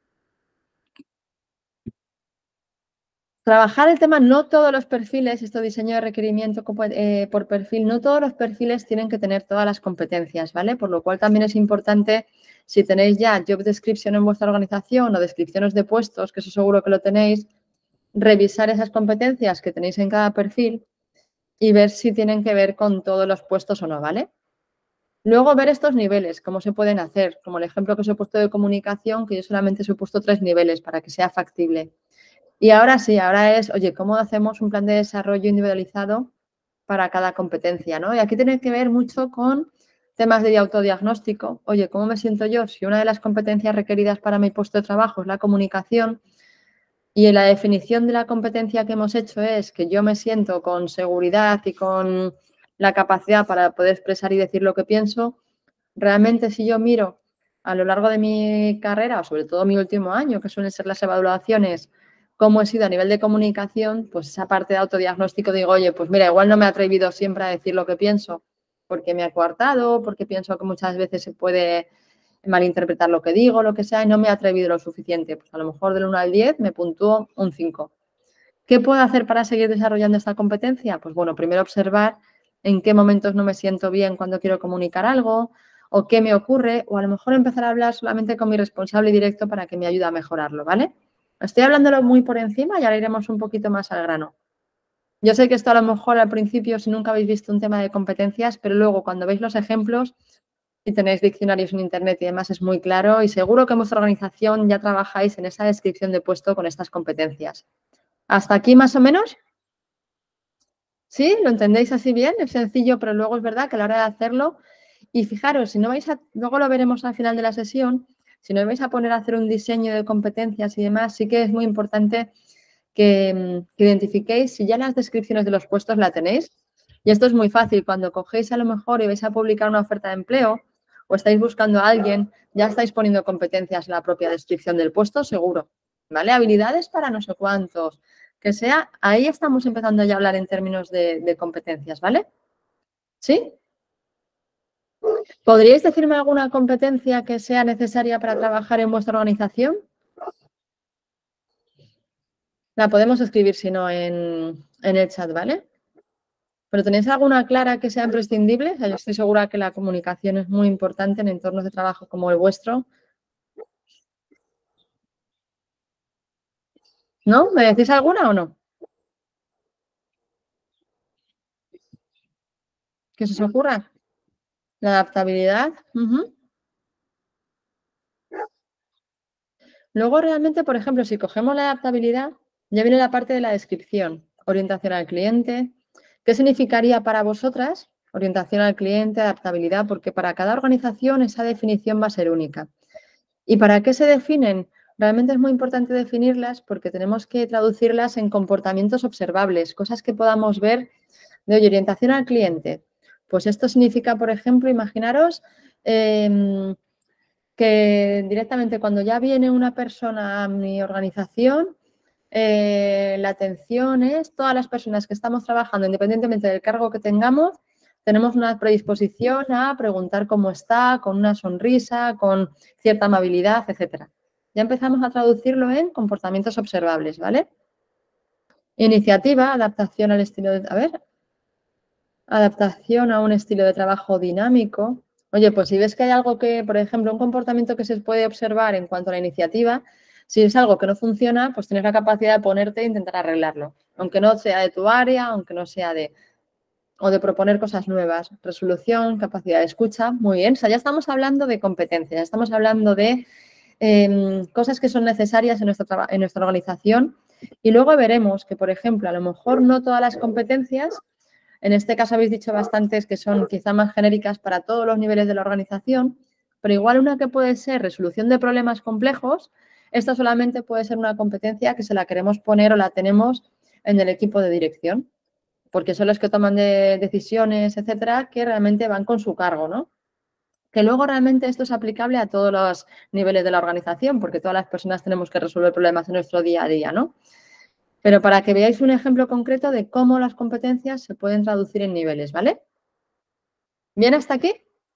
Trabajar el tema, no todos los perfiles, esto diseño de requerimiento por perfil, no todos los perfiles tienen que tener todas las competencias, ¿vale? Por lo cual también es importante, si tenéis ya job description en vuestra organización o descripciones de puestos, que eso seguro que lo tenéis, revisar esas competencias que tenéis en cada perfil y ver si tienen que ver con todos los puestos o no, ¿vale? Luego ver estos niveles, cómo se pueden hacer, como el ejemplo que os he puesto de comunicación, que yo solamente os he puesto 3 niveles para que sea factible. Y ahora sí, ahora es, oye, ¿cómo hacemos un plan de desarrollo individualizado para cada competencia, ¿no? Y aquí tiene que ver mucho con temas de autodiagnóstico. Oye, ¿cómo me siento yo? Si una de las competencias requeridas para mi puesto de trabajo es la comunicación y en la definición de la competencia que hemos hecho es que yo me siento con seguridad y con la capacidad para poder expresar y decir lo que pienso, realmente si yo miro a lo largo de mi carrera, o sobre todo mi último año, que suelen ser las evaluaciones, cómo he sido a nivel de comunicación, pues esa parte de autodiagnóstico digo, oye, pues mira, igual no me he atrevido siempre a decir lo que pienso porque me he coartado, porque pienso que muchas veces se puede malinterpretar lo que digo, lo que sea, y no me he atrevido lo suficiente. Pues a lo mejor del 1 al 10 me puntúo un 5. ¿Qué puedo hacer para seguir desarrollando esta competencia? Pues bueno, primero observar en qué momentos no me siento bien cuando quiero comunicar algo o qué me ocurre, o a lo mejor empezar a hablar solamente con mi responsable directo para que me ayude a mejorarlo, ¿vale? Estoy hablándolo muy por encima y ahora iremos un poquito más al grano. Yo sé que esto a lo mejor al principio, si nunca habéis visto un tema de competencias, pero luego cuando veis los ejemplos y tenéis diccionarios en internet y demás es muy claro y seguro que en vuestra organización ya trabajáis en esa descripción de puesto con estas competencias. ¿Hasta aquí más o menos? ¿Sí? ¿Lo entendéis así bien? Es sencillo, pero luego es verdad que a la hora de hacerlo, y fijaros, si no vais a, luego lo veremos al final de la sesión, si no vais a poner a hacer un diseño de competencias y demás, sí que es muy importante que identifiquéis si ya las descripciones de los puestos la tenéis. Y esto es muy fácil, cuando cogéis a lo mejor y vais a publicar una oferta de empleo o estáis buscando a alguien, ya estáis poniendo competencias en la propia descripción del puesto, seguro, ¿vale? Habilidades para no sé cuántos, que sea, ahí estamos empezando ya a hablar en términos de competencias, ¿vale? ¿Sí? ¿Podríais decirme alguna competencia que sea necesaria para trabajar en vuestra organización? La podemos escribir, si no, en el chat, ¿vale? ¿Pero tenéis alguna clara que sea imprescindible? O sea, yo estoy segura que la comunicación es muy importante en entornos de trabajo como el vuestro. ¿No? ¿Me decís alguna o no? ¿Qué se os ocurra? La adaptabilidad. Luego, realmente, por ejemplo, si cogemos la adaptabilidad, ya viene la parte de la descripción. Orientación al cliente. ¿Qué significaría para vosotras? Orientación al cliente, adaptabilidad, porque para cada organización esa definición va a ser única. ¿Y para qué se definen? Realmente es muy importante definirlas porque tenemos que traducirlas en comportamientos observables, cosas que podamos ver de orientación al cliente. Pues esto significa, por ejemplo, imaginaros que directamente cuando ya viene una persona a mi organización, la atención es todas las personas que estamos trabajando, independientemente del cargo que tengamos, tenemos una predisposición a preguntar cómo está, con una sonrisa, con cierta amabilidad, etcétera. Ya empezamos a traducirlo en comportamientos observables, ¿vale? Iniciativa, adaptación al estilo de... A ver. Adaptación a un estilo de trabajo dinámico. Oye, pues si ves que hay algo que, por ejemplo, un comportamiento que se puede observar en cuanto a la iniciativa, si es algo que no funciona, pues tienes la capacidad de ponerte e intentar arreglarlo, aunque no sea de tu área, aunque no sea o de proponer cosas nuevas. Resolución, capacidad de escucha, muy bien. O sea, ya estamos hablando de competencias, ya estamos hablando de cosas que son necesarias en nuestra organización. Y luego veremos que, por ejemplo, a lo mejor no todas las competencias, en este caso habéis dicho bastantes que son quizá más genéricas para todos los niveles de la organización, pero igual una que puede ser resolución de problemas complejos, esta solamente puede ser una competencia que se la queremos poner o la tenemos en el equipo de dirección, porque son los que toman decisiones, etcétera, que realmente van con su cargo, ¿no? Que luego realmente esto es aplicable a todos los niveles de la organización, porque todas las personas tenemos que resolver problemas en nuestro día a día, ¿no? Pero para que veáis un ejemplo concreto de cómo las competencias se pueden traducir en niveles, ¿vale? ¿Bien hasta aquí?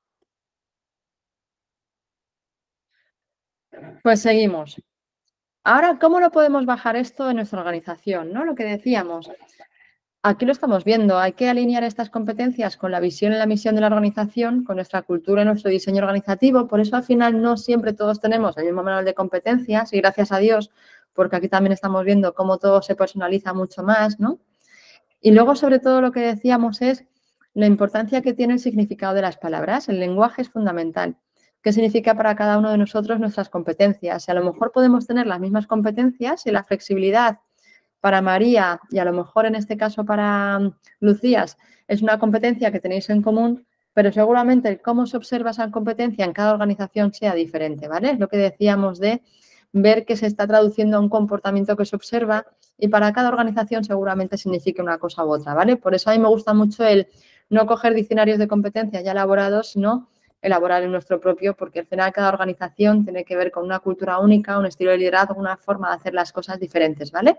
Pues seguimos. Ahora, ¿cómo lo podemos bajar esto en nuestra organización? ¿No? Lo que decíamos. Aquí lo estamos viendo. Hay que alinear estas competencias con la visión y la misión de la organización, con nuestra cultura y nuestro diseño organizativo. Por eso, al final, no siempre todos tenemos el mismo manual de competencias y gracias a Dios, porque aquí también estamos viendo cómo todo se personaliza mucho más, ¿no? Y luego, sobre todo, lo que decíamos es la importancia que tiene el significado de las palabras. El lenguaje es fundamental. ¿Qué significa para cada uno de nosotros nuestras competencias? Y a lo mejor podemos tener las mismas competencias y la flexibilidad para María y a lo mejor en este caso para Lucías es una competencia que tenéis en común, pero seguramente el cómo se observa esa competencia en cada organización sea diferente, ¿vale? Es lo que decíamos de ver que se está traduciendo a un comportamiento que se observa y para cada organización seguramente signifique una cosa u otra, ¿vale? Por eso a mí me gusta mucho el no coger diccionarios de competencias ya elaborados, sino elaborar el nuestro propio, porque al final cada organización tiene que ver con una cultura única, un estilo de liderazgo, una forma de hacer las cosas diferentes, ¿vale?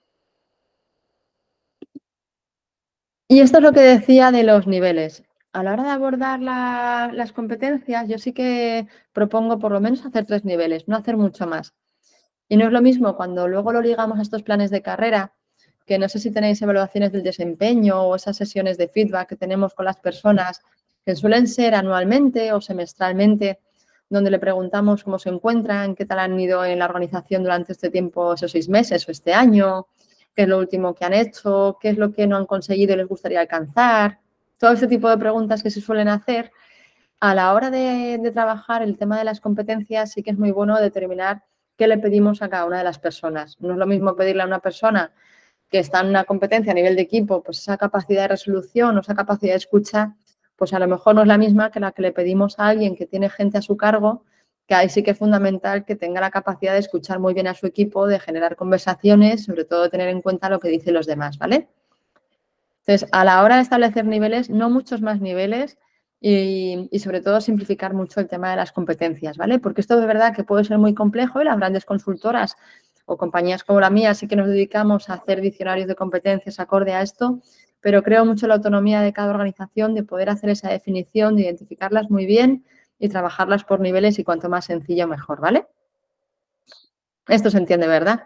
Y esto es lo que decía de los niveles. A la hora de abordar las competencias, yo sí que propongo por lo menos hacer 3 niveles, no hacer mucho más. Y no es lo mismo cuando luego lo ligamos a estos planes de carrera, que no sé si tenéis evaluaciones del desempeño o esas sesiones de feedback que tenemos con las personas, que suelen ser anualmente o semestralmente, donde le preguntamos cómo se encuentran, qué tal han ido en la organización durante este tiempo, esos 6 meses o este año, qué es lo último que han hecho, qué es lo que no han conseguido y les gustaría alcanzar. Todo este tipo de preguntas que se suelen hacer. A la hora de trabajar el tema de las competencias sí que es muy bueno determinar qué le pedimos a cada una de las personas. No es lo mismo pedirle a una persona que está en una competencia a nivel de equipo, pues esa capacidad de resolución o esa capacidad de escucha, pues a lo mejor no es la misma que la que le pedimos a alguien que tiene gente a su cargo, que ahí sí que es fundamental que tenga la capacidad de escuchar muy bien a su equipo, de generar conversaciones, sobre todo tener en cuenta lo que dicen los demás, ¿vale? Entonces, a la hora de establecer niveles, no muchos más niveles y sobre todo simplificar mucho el tema de las competencias, ¿vale? Porque esto de verdad que puede ser muy complejo y las grandes consultoras o compañías como la mía sí que nos dedicamos a hacer diccionarios de competencias acorde a esto, pero creo mucho en la autonomía de cada organización de poder hacer esa definición, de identificarlas muy bien y trabajarlas por niveles y cuanto más sencillo mejor, ¿vale? Esto se entiende, ¿verdad?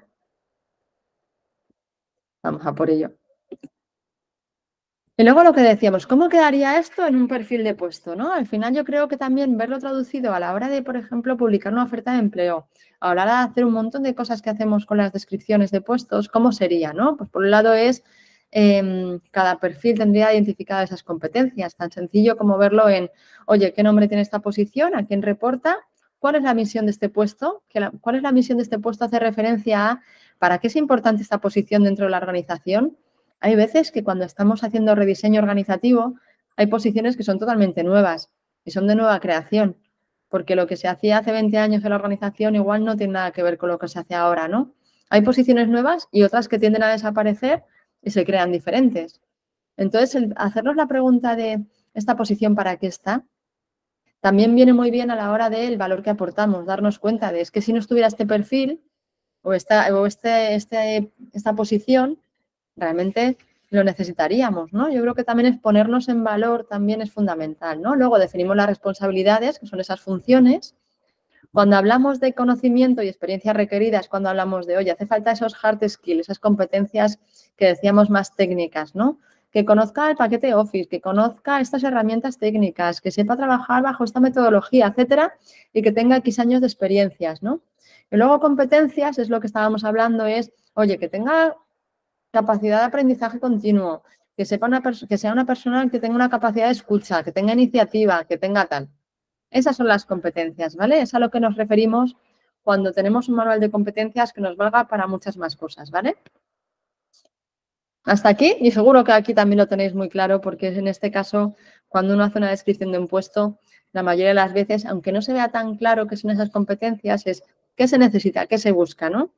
Vamos a por ello. Y luego lo que decíamos, ¿cómo quedaría esto en un perfil de puesto, ¿no? Al final yo creo que también verlo traducido a la hora de, por ejemplo, publicar una oferta de empleo, a la hora de hacer un montón de cosas que hacemos con las descripciones de puestos, ¿cómo sería, no? Pues por un lado es, cada perfil tendría identificadas esas competencias, tan sencillo como verlo en, oye, ¿qué nombre tiene esta posición? ¿A quién reporta? ¿Cuál es la misión de este puesto? ¿Cuál es la misión de este puesto? Hace referencia a, ¿para qué es importante esta posición dentro de la organización? Hay veces que cuando estamos haciendo rediseño organizativo hay posiciones que son totalmente nuevas y son de nueva creación, porque lo que se hacía hace 20 años en la organización igual no tiene nada que ver con lo que se hace ahora, ¿no? Hay posiciones nuevas y otras que tienden a desaparecer y se crean diferentes. Entonces, hacernos la pregunta de ¿esta posición para qué está? También viene muy bien a la hora del valor que aportamos, darnos cuenta de es que si no estuviera este perfil o esta posición, realmente lo necesitaríamos, ¿no? Yo creo que también es ponernos en valor también es fundamental, ¿no? Luego definimos las responsabilidades, que son esas funciones. Cuando hablamos de conocimiento y experiencias requeridas, cuando hablamos de, oye, hace falta esos hard skills, esas competencias que decíamos más técnicas, ¿no? que conozca el paquete Office, que conozca estas herramientas técnicas, que sepa trabajar bajo esta metodología, etcétera, y que tenga X años de experiencias, ¿no? Y luego competencias, es lo que estábamos hablando, es, oye, que tenga capacidad de aprendizaje continuo, que sea una persona que tenga una capacidad de escucha, que tenga iniciativa, que tenga tal. Esas son las competencias, ¿vale? Es a lo que nos referimos cuando tenemos un manual de competencias que nos valga para muchas más cosas, ¿vale? Hasta aquí, y seguro que aquí también lo tenéis muy claro, porque en este caso, cuando uno hace una descripción de un puesto, la mayoría de las veces, aunque no se vea tan claro qué son esas competencias, es qué se necesita, qué se busca, ¿no?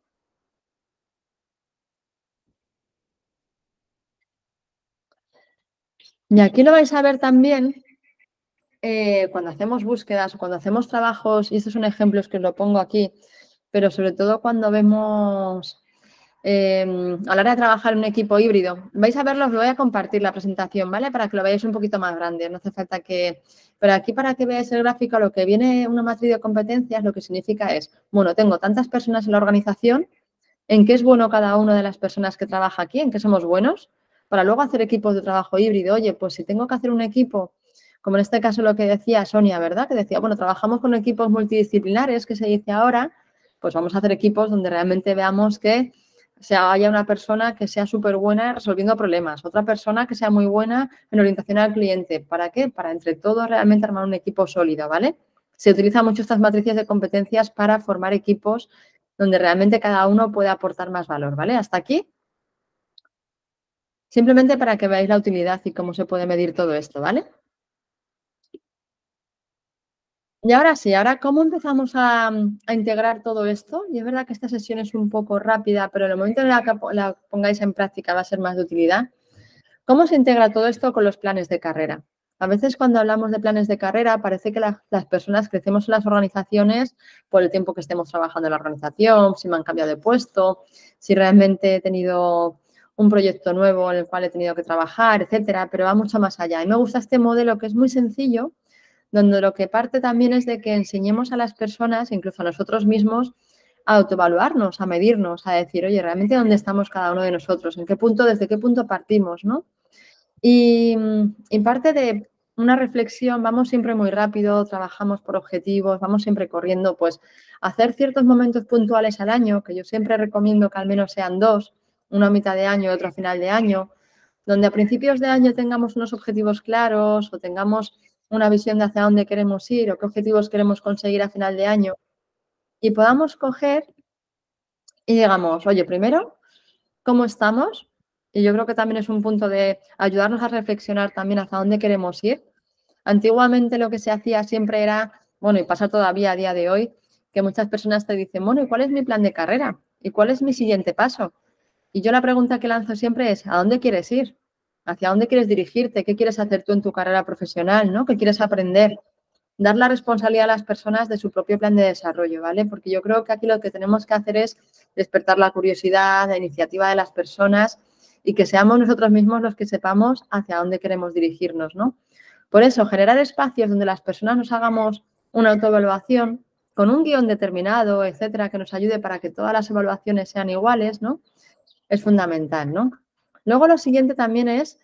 Y aquí lo vais a ver también cuando hacemos búsquedas o cuando hacemos trabajos, y estos son ejemplos que os lo pongo aquí, pero sobre todo cuando vemos a la hora de trabajar en un equipo híbrido. Vais a verlo, os voy a compartir la presentación, ¿vale? Para que lo veáis un poquito más grande, no hace falta que... Pero aquí para que veáis el gráfico, lo que viene una matriz de competencias, lo que significa es, bueno, tengo tantas personas en la organización, ¿en qué es bueno cada una de las personas que trabaja aquí? ¿En qué somos buenos? Para luego hacer equipos de trabajo híbrido. Oye, pues si tengo que hacer un equipo, como en este caso lo que decía Sonia, ¿verdad? Que decía, bueno, trabajamos con equipos multidisciplinares, que se dice ahora, pues vamos a hacer equipos donde realmente veamos que haya una persona que sea súper buena resolviendo problemas, otra persona que sea muy buena en orientación al cliente. ¿Para qué? Para entre todos realmente armar un equipo sólido, ¿vale? Se utilizan mucho estas matrices de competencias para formar equipos donde realmente cada uno puede aportar más valor, ¿vale? Hasta aquí. Simplemente para que veáis la utilidad y cómo se puede medir todo esto, ¿vale? Y ahora sí, ahora cómo empezamos a integrar todo esto. Y es verdad que esta sesión es un poco rápida, pero en el momento en el que la pongáis en práctica va a ser más de utilidad. ¿Cómo se integra todo esto con los planes de carrera? A veces cuando hablamos de planes de carrera parece que las personas crecemos en las organizaciones por el tiempo que estemos trabajando en la organización, si me han cambiado de puesto, si realmente he tenido un proyecto nuevo en el cual he tenido que trabajar, etcétera, pero va mucho más allá. Y me gusta este modelo que es muy sencillo, donde lo que parte también es de que enseñemos a las personas, incluso a nosotros mismos, a autoevaluarnos, a medirnos, a decir, oye, realmente dónde estamos cada uno de nosotros, en qué punto, desde qué punto partimos, ¿no? Y parte de una reflexión, vamos siempre muy rápido, trabajamos por objetivos, vamos siempre corriendo, pues hacer ciertos momentos puntuales al año, que yo siempre recomiendo que al menos sean 2, uno a mitad de año y otro a final de año, donde a principios de año tengamos unos objetivos claros o tengamos una visión de hacia dónde queremos ir o qué objetivos queremos conseguir a final de año y podamos coger y digamos, oye, primero, ¿cómo estamos? Y yo creo que también es un punto de ayudarnos a reflexionar también hacia dónde queremos ir. Antiguamente lo que se hacía siempre era, bueno, y pasa todavía a día de hoy, que muchas personas te dicen, bueno, ¿y cuál es mi plan de carrera? ¿Y cuál es mi siguiente paso? Y yo la pregunta que lanzo siempre es, ¿a dónde quieres ir? ¿Hacia dónde quieres dirigirte? ¿Qué quieres hacer tú en tu carrera profesional? ¿No? ¿Qué quieres aprender? Dar la responsabilidad a las personas de su propio plan de desarrollo, ¿vale? Porque yo creo que aquí lo que tenemos que hacer es despertar la curiosidad, la iniciativa de las personas y que seamos nosotros mismos los que sepamos hacia dónde queremos dirigirnos, ¿no? Por eso, generar espacios donde las personas nos hagamos una autoevaluación con un guión determinado, etcétera, que nos ayude para que todas las evaluaciones sean iguales, ¿no? Es fundamental, ¿no? Luego lo siguiente también es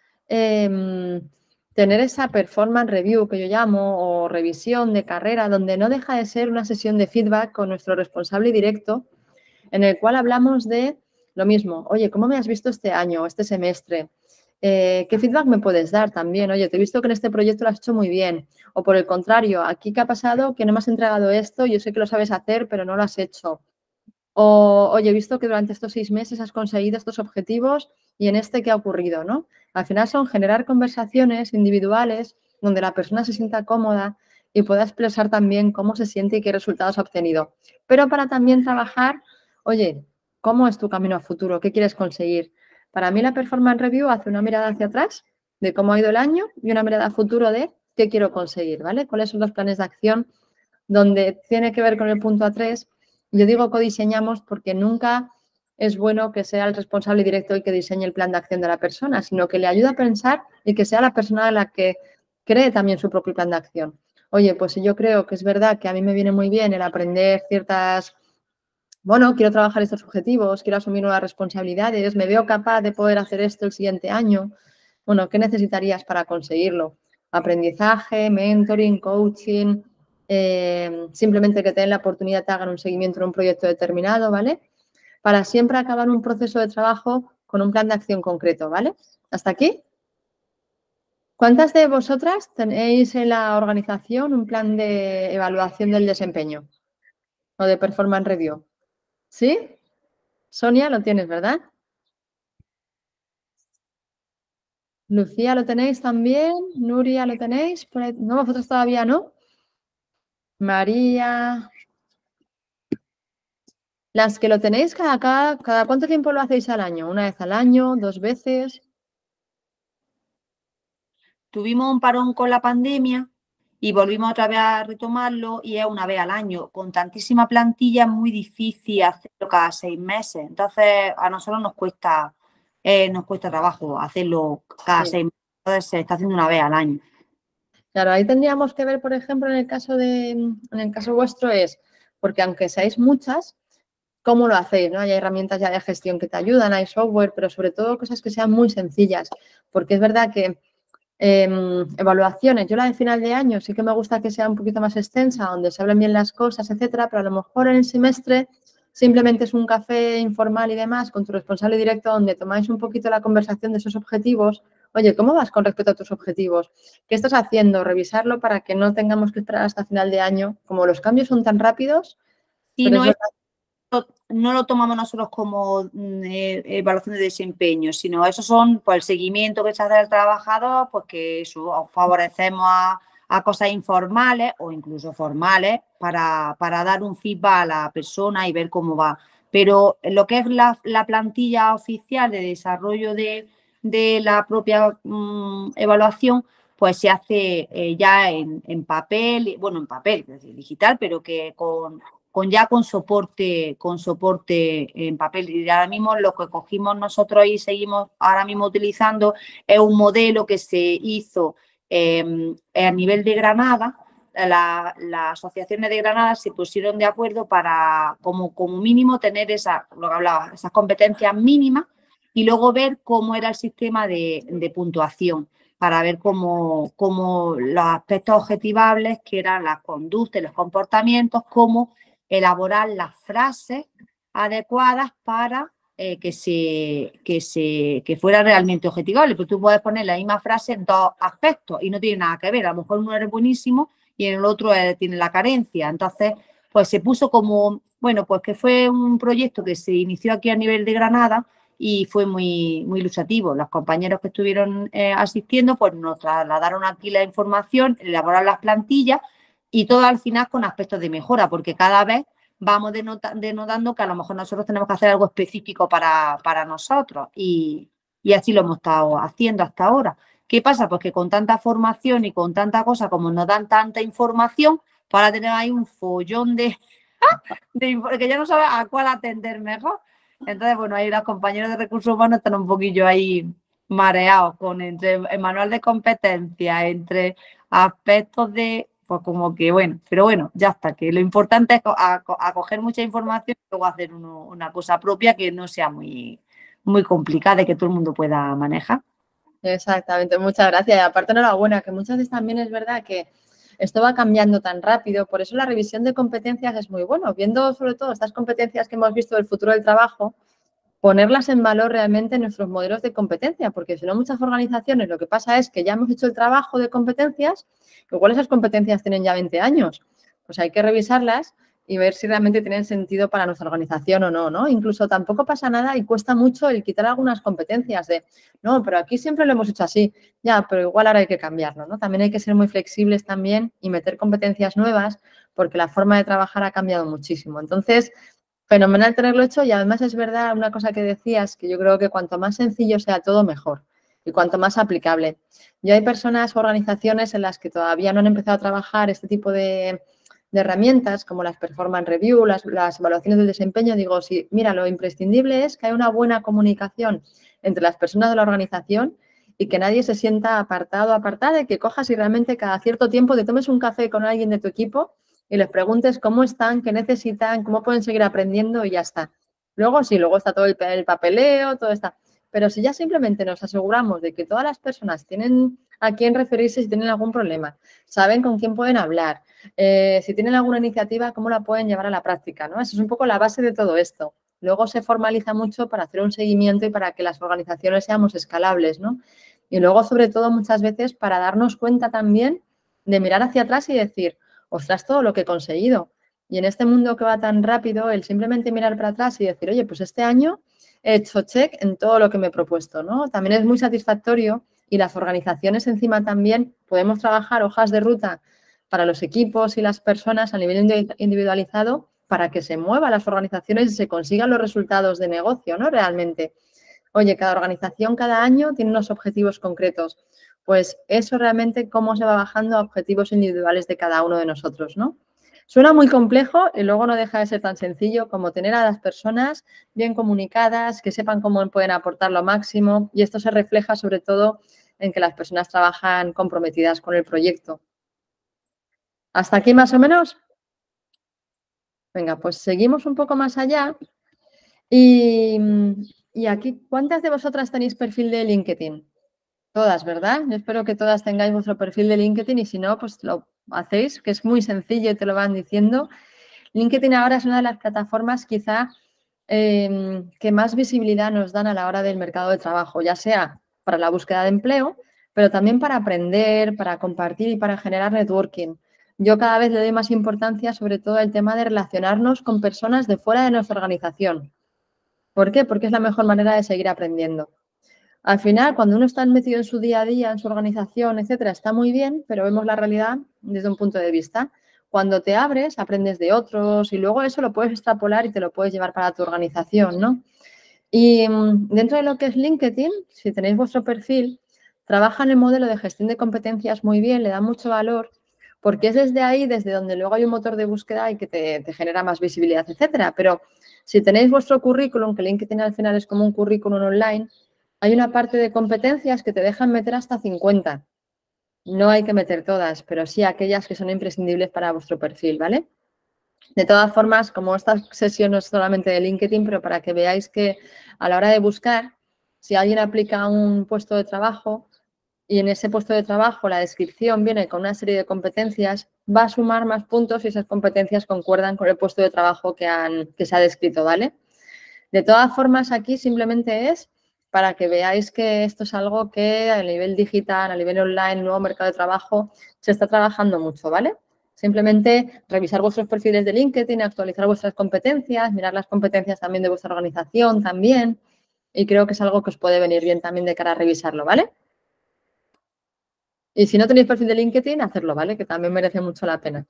tener esa performance review que yo llamo o revisión de carrera, donde no deja de ser una sesión de feedback con nuestro responsable directo, en el cual hablamos de lo mismo. Oye, ¿cómo me has visto este año o este semestre? ¿Qué feedback me puedes dar también? Oye, te he visto que en este proyecto lo has hecho muy bien. O por el contrario, aquí ¿qué ha pasado? Que no me has entregado esto, yo sé que lo sabes hacer, pero no lo has hecho. O, oye, he visto que durante estos 6 meses has conseguido estos objetivos y en este, ¿qué ha ocurrido? ¿No? Al final son generar conversaciones individuales donde la persona se sienta cómoda y pueda expresar también cómo se siente y qué resultados ha obtenido. Pero para también trabajar, oye, ¿cómo es tu camino a futuro? ¿Qué quieres conseguir? Para mí la Performance Review hace una mirada hacia atrás de cómo ha ido el año y una mirada a futuro de qué quiero conseguir, ¿vale? ¿Cuáles son los planes de acción? Donde tiene que ver con el punto A3. Yo digo codiseñamos porque nunca es bueno que sea el responsable directo el que diseñe el plan de acción de la persona, sino que le ayude a pensar y que sea la persona la que cree también su propio plan de acción. Oye, pues si yo creo que es verdad que a mí me viene muy bien el aprender ciertas, bueno, quiero trabajar estos objetivos, quiero asumir nuevas responsabilidades, me veo capaz de poder hacer esto el siguiente año, Bueno, ¿qué necesitarías para conseguirlo? Aprendizaje, mentoring, coaching, simplemente que te den la oportunidad, te hagan un seguimiento en un proyecto determinado, ¿vale? Para siempre acabar un proceso de trabajo con un plan de acción concreto, ¿vale? ¿Hasta aquí? ¿Cuántas de vosotras tenéis en la organización un plan de evaluación del desempeño o de performance review? ¿Sí? Sonia, lo tienes, ¿verdad? Lucía, ¿lo tenéis también? Nuria, ¿lo tenéis? ¿No? ¿Vosotros todavía no? María. Las que lo tenéis, ¿cada cuánto tiempo lo hacéis al año? ¿Una vez al año? ¿2 veces? Tuvimos un parón con la pandemia y volvimos otra vez a retomarlo y es una vez al año. Con tantísima plantilla es muy difícil hacerlo cada 6 meses. Entonces, a nosotros nos cuesta trabajo hacerlo cada Sí. 6 meses. Entonces, se está haciendo una vez al año. Claro, ahí tendríamos que ver, por ejemplo, en el caso vuestro es, porque aunque seáis muchas, ¿cómo lo hacéis? ¿No? Hay herramientas ya de gestión que te ayudan, hay software, pero sobre todo cosas que sean muy sencillas, porque es verdad que evaluaciones, yo la de final de año sí que me gusta que sea un poquito más extensa, donde se hablen bien las cosas, etcétera, pero a lo mejor en el semestre simplemente es un café informal y demás con tu responsable directo donde tomáis un poquito la conversación de esos objetivos. Oye, ¿cómo vas con respecto a tus objetivos? ¿Qué estás haciendo? Revisarlo para que no tengamos que esperar hasta final de año. Como los cambios son tan rápidos, Y pero no es es verdad. no lo tomamos nosotros como evaluación de desempeño, sino eso son pues el seguimiento que se hace del trabajador, pues que eso, favorecemos a cosas informales o incluso formales para dar un feedback a la persona y ver cómo va. Pero lo que es la plantilla oficial de desarrollo de la propia evaluación, pues se hace ya en papel, bueno, en papel, es decir, digital, pero que con soporte en papel. Y ahora mismo lo que cogimos nosotros y seguimos ahora mismo utilizando es un modelo que se hizo a nivel de Granada. Las asociaciones de Granada se pusieron de acuerdo para, como mínimo, tener esas competencias mínimas y luego ver cómo era el sistema de puntuación para ver cómo los aspectos objetivables, que eran las conductas y los comportamientos, cómo elaborar las frases adecuadas para que fuera realmente objetivable, porque tú puedes poner la misma frase en 2 aspectos y no tiene nada que ver. A lo mejor uno eres buenísimo y en el otro tiene la carencia. Entonces, pues se puso como, bueno, pues que fue un proyecto que se inició aquí a nivel de Granada y fue muy, muy ilustrativo. Los compañeros que estuvieron asistiendo, pues nos trasladaron aquí la información, elaborar las plantillas y todo al final con aspectos de mejora, porque cada vez vamos denotando que a lo mejor nosotros tenemos que hacer algo específico para nosotros y así lo hemos estado haciendo hasta ahora. ¿Qué pasa? Pues que con tanta formación y con tanta cosa, como nos dan tanta información, para tener ahí un follón de que ya no sabes a cuál atender mejor. Entonces, bueno, ahí los compañeros de recursos humanos están un poquillo ahí mareados con entre el manual de competencias, entre aspectos de, pues como que bueno, pero bueno, ya está, que lo importante es acoger mucha información y luego hacer una cosa propia que no sea muy, muy complicada y que todo el mundo pueda manejar. Exactamente, muchas gracias. Y aparte, enhorabuena, que muchas veces también es verdad que esto va cambiando tan rápido, por eso la revisión de competencias es muy bueno. Viendo sobre todo estas competencias que hemos visto del futuro del trabajo, ponerlas en valor realmente en nuestros modelos de competencia, porque si no muchas organizaciones lo que pasa es que ya hemos hecho el trabajo de competencias, igual esas competencias tienen ya 20 años, pues hay que revisarlas y ver si realmente tienen sentido para nuestra organización o no, ¿no? Incluso tampoco pasa nada y cuesta mucho el quitar algunas competencias de, no, pero aquí siempre lo hemos hecho así, ya, pero igual ahora hay que cambiarlo, ¿no? También hay que ser muy flexibles también y meter competencias nuevas porque la forma de trabajar ha cambiado muchísimo. Entonces, fenomenal tenerlo hecho y además es verdad una cosa que decías, que yo creo que cuanto más sencillo sea todo, mejor y cuanto más aplicable. Yo hay personas o organizaciones en las que todavía no han empezado a trabajar este tipo de herramientas como las performance review, las evaluaciones del desempeño. Digo, sí, mira, lo imprescindible es que haya una buena comunicación entre las personas de la organización y que nadie se sienta apartado o apartada, y que cojas y realmente cada cierto tiempo te tomes un café con alguien de tu equipo y les preguntes cómo están, qué necesitan, cómo pueden seguir aprendiendo y ya está. Luego sí, luego está todo el papeleo, todo está. pero si ya simplemente nos aseguramos de que todas las personas tienen a quién referirse si tienen algún problema, saben con quién pueden hablar, si tienen alguna iniciativa, cómo la pueden llevar a la práctica, ¿no? Eso es un poco la base de todo esto. Luego se formaliza mucho para hacer un seguimiento y para que las organizaciones seamos escalables, ¿no? Y luego, sobre todo, muchas veces para darnos cuenta también de mirar hacia atrás y decir, ostras, todo lo que he conseguido. Y en este mundo que va tan rápido, el simplemente mirar para atrás y decir, oye, pues este año he hecho check en todo lo que me he propuesto, ¿no? También es muy satisfactorio y las organizaciones encima también podemos trabajar hojas de ruta para los equipos y las personas a nivel individualizado para que se muevan las organizaciones y se consigan los resultados de negocio, ¿no? Realmente. Oye, cada organización cada año tiene unos objetivos concretos. Pues eso realmente cómo se va bajando a objetivos individuales de cada uno de nosotros, ¿no? Suena muy complejo y luego no deja de ser tan sencillo como tener a las personas bien comunicadas, que sepan cómo pueden aportar lo máximo y esto se refleja sobre todo en que las personas trabajan comprometidas con el proyecto. ¿Hasta aquí más o menos? Venga, pues seguimos un poco más allá y aquí, ¿cuántas de vosotras tenéis perfil de LinkedIn? Todas, ¿verdad? Yo espero que todas tengáis vuestro perfil de LinkedIn y si no, pues lo hacéis, que es muy sencillo y te lo van diciendo. LinkedIn ahora es una de las plataformas quizá que más visibilidad nos dan a la hora del mercado de trabajo, ya sea para la búsqueda de empleo, pero también para aprender, para compartir y para generar networking. Yo cada vez le doy más importancia sobre todo al tema de relacionarnos con personas de fuera de nuestra organización. ¿Por qué? Porque es la mejor manera de seguir aprendiendo. Al final, cuando uno está metido en su día a día, en su organización, etcétera, está muy bien, pero vemos la realidad desde un punto de vista. Cuando te abres, aprendes de otros y luego eso lo puedes extrapolar y te lo puedes llevar para tu organización, ¿no? Y dentro de lo que es LinkedIn, si tenéis vuestro perfil, trabaja en el modelo de gestión de competencias muy bien, le da mucho valor, porque es desde ahí, desde donde luego hay un motor de búsqueda y que te genera más visibilidad, etcétera. Pero si tenéis vuestro currículum, que LinkedIn al final es como un currículum online, hay una parte de competencias que te dejan meter hasta 50. No hay que meter todas, pero sí aquellas que son imprescindibles para vuestro perfil, ¿vale? De todas formas, como esta sesión no es solamente de LinkedIn, pero para que veáis que a la hora de buscar, si alguien aplica un puesto de trabajo y en ese puesto de trabajo la descripción viene con una serie de competencias, va a sumar más puntos si esas competencias concuerdan con el puesto de trabajo que se ha descrito, ¿vale? De todas formas, aquí simplemente es para que veáis que esto es algo que a nivel digital, a nivel online, nuevo mercado de trabajo, se está trabajando mucho, ¿vale? Simplemente revisar vuestros perfiles de LinkedIn, actualizar vuestras competencias, mirar las competencias también de vuestra organización también. Y creo que es algo que os puede venir bien también de cara a revisarlo, ¿vale? Y si no tenéis perfil de LinkedIn, hacerlo, ¿vale? Que también merece mucho la pena.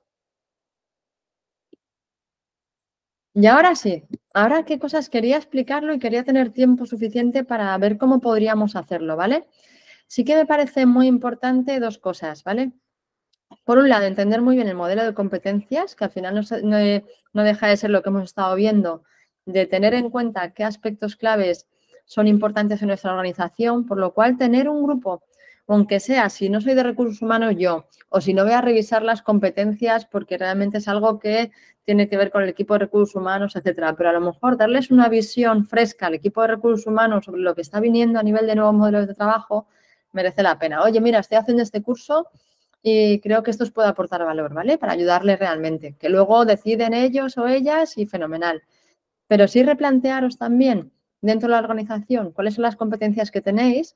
Y ahora sí, ahora qué cosas quería explicarlo y quería tener tiempo suficiente para ver cómo podríamos hacerlo, ¿vale? Sí que me parece muy importante dos cosas, ¿vale? Por un lado, entender muy bien el modelo de competencias, que al final no deja de ser lo que hemos estado viendo, de tener en cuenta qué aspectos claves son importantes en nuestra organización, por lo cual tener un grupo, aunque sea, si no soy de recursos humanos yo, o si no voy a revisar las competencias porque realmente es algo que tiene que ver con el equipo de recursos humanos, etcétera, pero a lo mejor darles una visión fresca al equipo de recursos humanos sobre lo que está viniendo a nivel de nuevos modelos de trabajo merece la pena. Oye, mira, estoy haciendo este curso y creo que esto os puede aportar valor, ¿vale? Para ayudarles realmente. Que luego deciden ellos o ellas y fenomenal. Pero sí replantearos también dentro de la organización cuáles son las competencias que tenéis.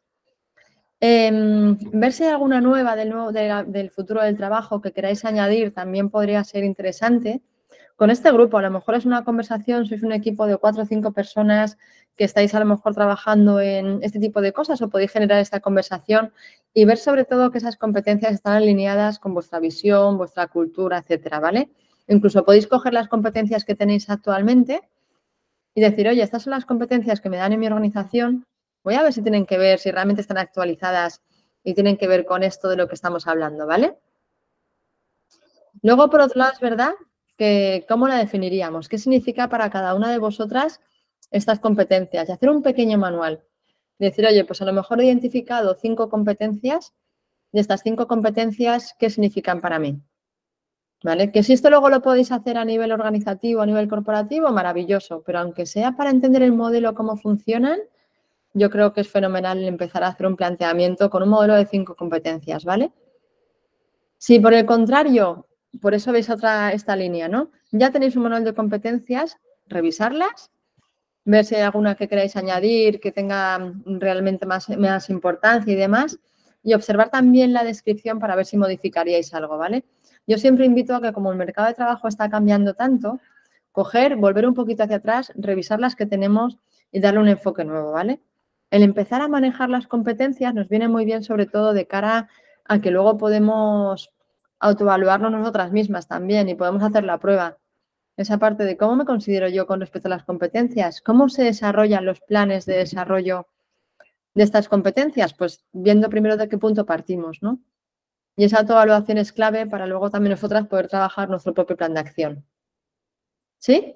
Ver si hay alguna nueva del futuro del trabajo que queráis añadir también podría ser interesante. Con este grupo, a lo mejor es una conversación, sois un equipo de 4 o 5 personas que estáis a lo mejor trabajando en este tipo de cosas o podéis generar esta conversación y ver sobre todo que esas competencias están alineadas con vuestra visión, vuestra cultura, etcétera, ¿vale? Incluso podéis coger las competencias que tenéis actualmente y decir, oye, estas son las competencias que me dan en mi organización, voy a ver si tienen que ver, si realmente están actualizadas y tienen que ver con esto de lo que estamos hablando, ¿vale? Luego, por otro lado, es verdad que ¿cómo la definiríamos? ¿Qué significa para cada una de vosotras estas competencias? Y hacer un pequeño manual. Decir, oye, pues a lo mejor he identificado 5 competencias. De estas 5 competencias, ¿qué significan para mí? ¿Vale? Que si esto luego lo podéis hacer a nivel organizativo, a nivel corporativo, maravilloso. Pero aunque sea para entender el modelo, cómo funcionan, yo creo que es fenomenal el empezar a hacer un planteamiento con un modelo de 5 competencias, ¿vale? Si por el contrario, por eso veis esta línea, ¿no? Ya tenéis un manual de competencias, revisarlas, ver si hay alguna que queráis añadir, que tenga realmente más importancia y demás, y observar también la descripción para ver si modificaríais algo, ¿vale? Yo siempre invito a que, como el mercado de trabajo está cambiando tanto, coger, volver un poquito hacia atrás, revisar las que tenemos y darle un enfoque nuevo, ¿vale? El empezar a manejar las competencias nos viene muy bien, sobre todo de cara a que luego podemos autoevaluarnos nosotras mismas también y podemos hacer la prueba. Esa parte de cómo me considero yo con respecto a las competencias, cómo se desarrollan los planes de desarrollo de estas competencias, pues viendo primero de qué punto partimos, ¿no? Y esa autoevaluación es clave para luego también nosotras poder trabajar nuestro propio plan de acción. ¿Sí?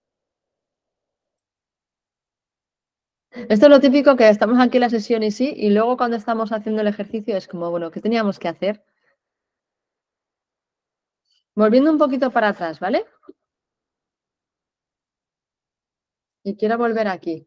Esto es lo típico que estamos aquí en la sesión y sí, y luego cuando estamos haciendo el ejercicio es como, bueno, ¿qué teníamos que hacer? Volviendo un poquito para atrás, ¿vale? Y quiero volver aquí.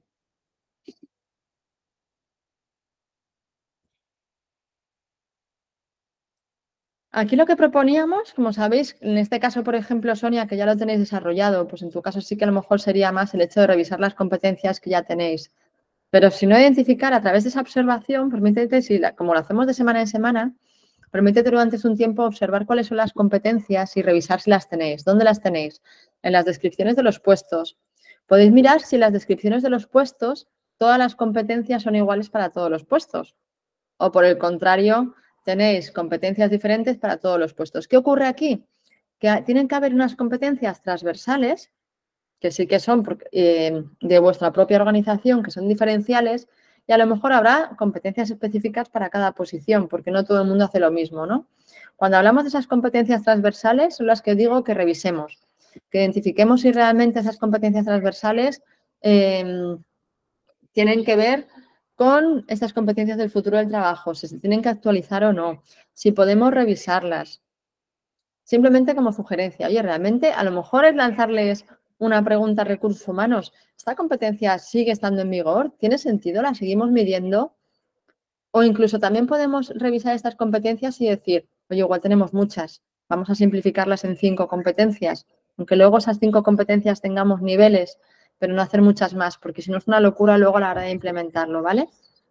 Aquí lo que proponíamos, como sabéis, en este caso, por ejemplo, Sonia, que ya lo tenéis desarrollado, pues en tu caso sí que a lo mejor sería más el hecho de revisar las competencias que ya tenéis. Pero si no, identificar a través de esa observación, permítete, como lo hacemos de semana en semana, permítete durante un tiempo observar cuáles son las competencias y revisar si las tenéis. ¿Dónde las tenéis? En las descripciones de los puestos. Podéis mirar si en las descripciones de los puestos todas las competencias son iguales para todos los puestos. O por el contrario, tenéis competencias diferentes para todos los puestos. ¿Qué ocurre aquí? Que tienen que haber unas competencias transversales, que sí que son de vuestra propia organización, que son diferenciales, y a lo mejor habrá competencias específicas para cada posición, porque no todo el mundo hace lo mismo, ¿no? Cuando hablamos de esas competencias transversales, son las que digo que revisemos, que identifiquemos si realmente esas competencias transversales tienen que ver con estas competencias del futuro del trabajo, si se tienen que actualizar o no, si podemos revisarlas. Simplemente como sugerencia, oye, realmente a lo mejor es lanzarles una pregunta a recursos humanos. ¿Esta competencia sigue estando en vigor? ¿Tiene sentido? ¿La seguimos midiendo? O incluso también podemos revisar estas competencias y decir, oye, igual tenemos muchas, vamos a simplificarlas en 5 competencias, aunque luego esas 5 competencias tengamos niveles, pero no hacer muchas más, porque si no es una locura luego a la hora de implementarlo, ¿vale?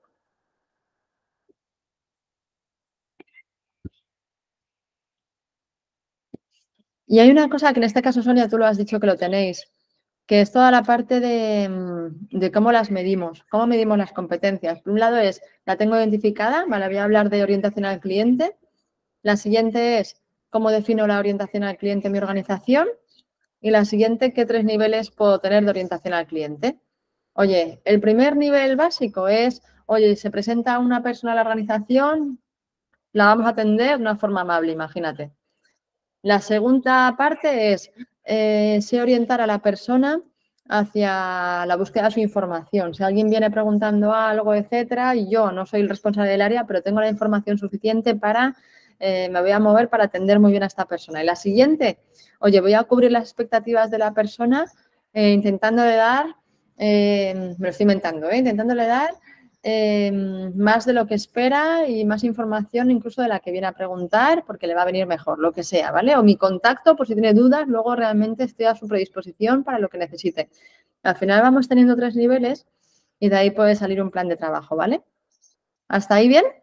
Y hay una cosa que en este caso, Sonia, tú lo has dicho que lo tenéis, que es toda la parte de cómo las medimos, cómo medimos las competencias. Por un lado es, la tengo identificada, vale, voy a hablar de orientación al cliente. La siguiente es, cómo defino la orientación al cliente en mi organización. Y la siguiente, ¿qué 3 niveles puedo tener de orientación al cliente? Oye, el primer nivel básico es, oye, se presenta una persona a la organización, la vamos a atender de una forma amable, imagínate. La segunda parte es, sé orientar a la persona hacia la búsqueda de su información. Si alguien viene preguntando algo, etcétera, y yo no soy el responsable del área, pero tengo la información suficiente para, me voy a mover para atender muy bien a esta persona. Y la siguiente, oye, voy a cubrir las expectativas de la persona intentándole dar, me lo estoy inventando, intentándole dar más de lo que espera y más información incluso de la que viene a preguntar porque le va a venir mejor, lo que sea, ¿vale? O mi contacto, por si tiene dudas, luego realmente estoy a su predisposición para lo que necesite. Al final vamos teniendo 3 niveles y de ahí puede salir un plan de trabajo, ¿vale? ¿Hasta ahí bien?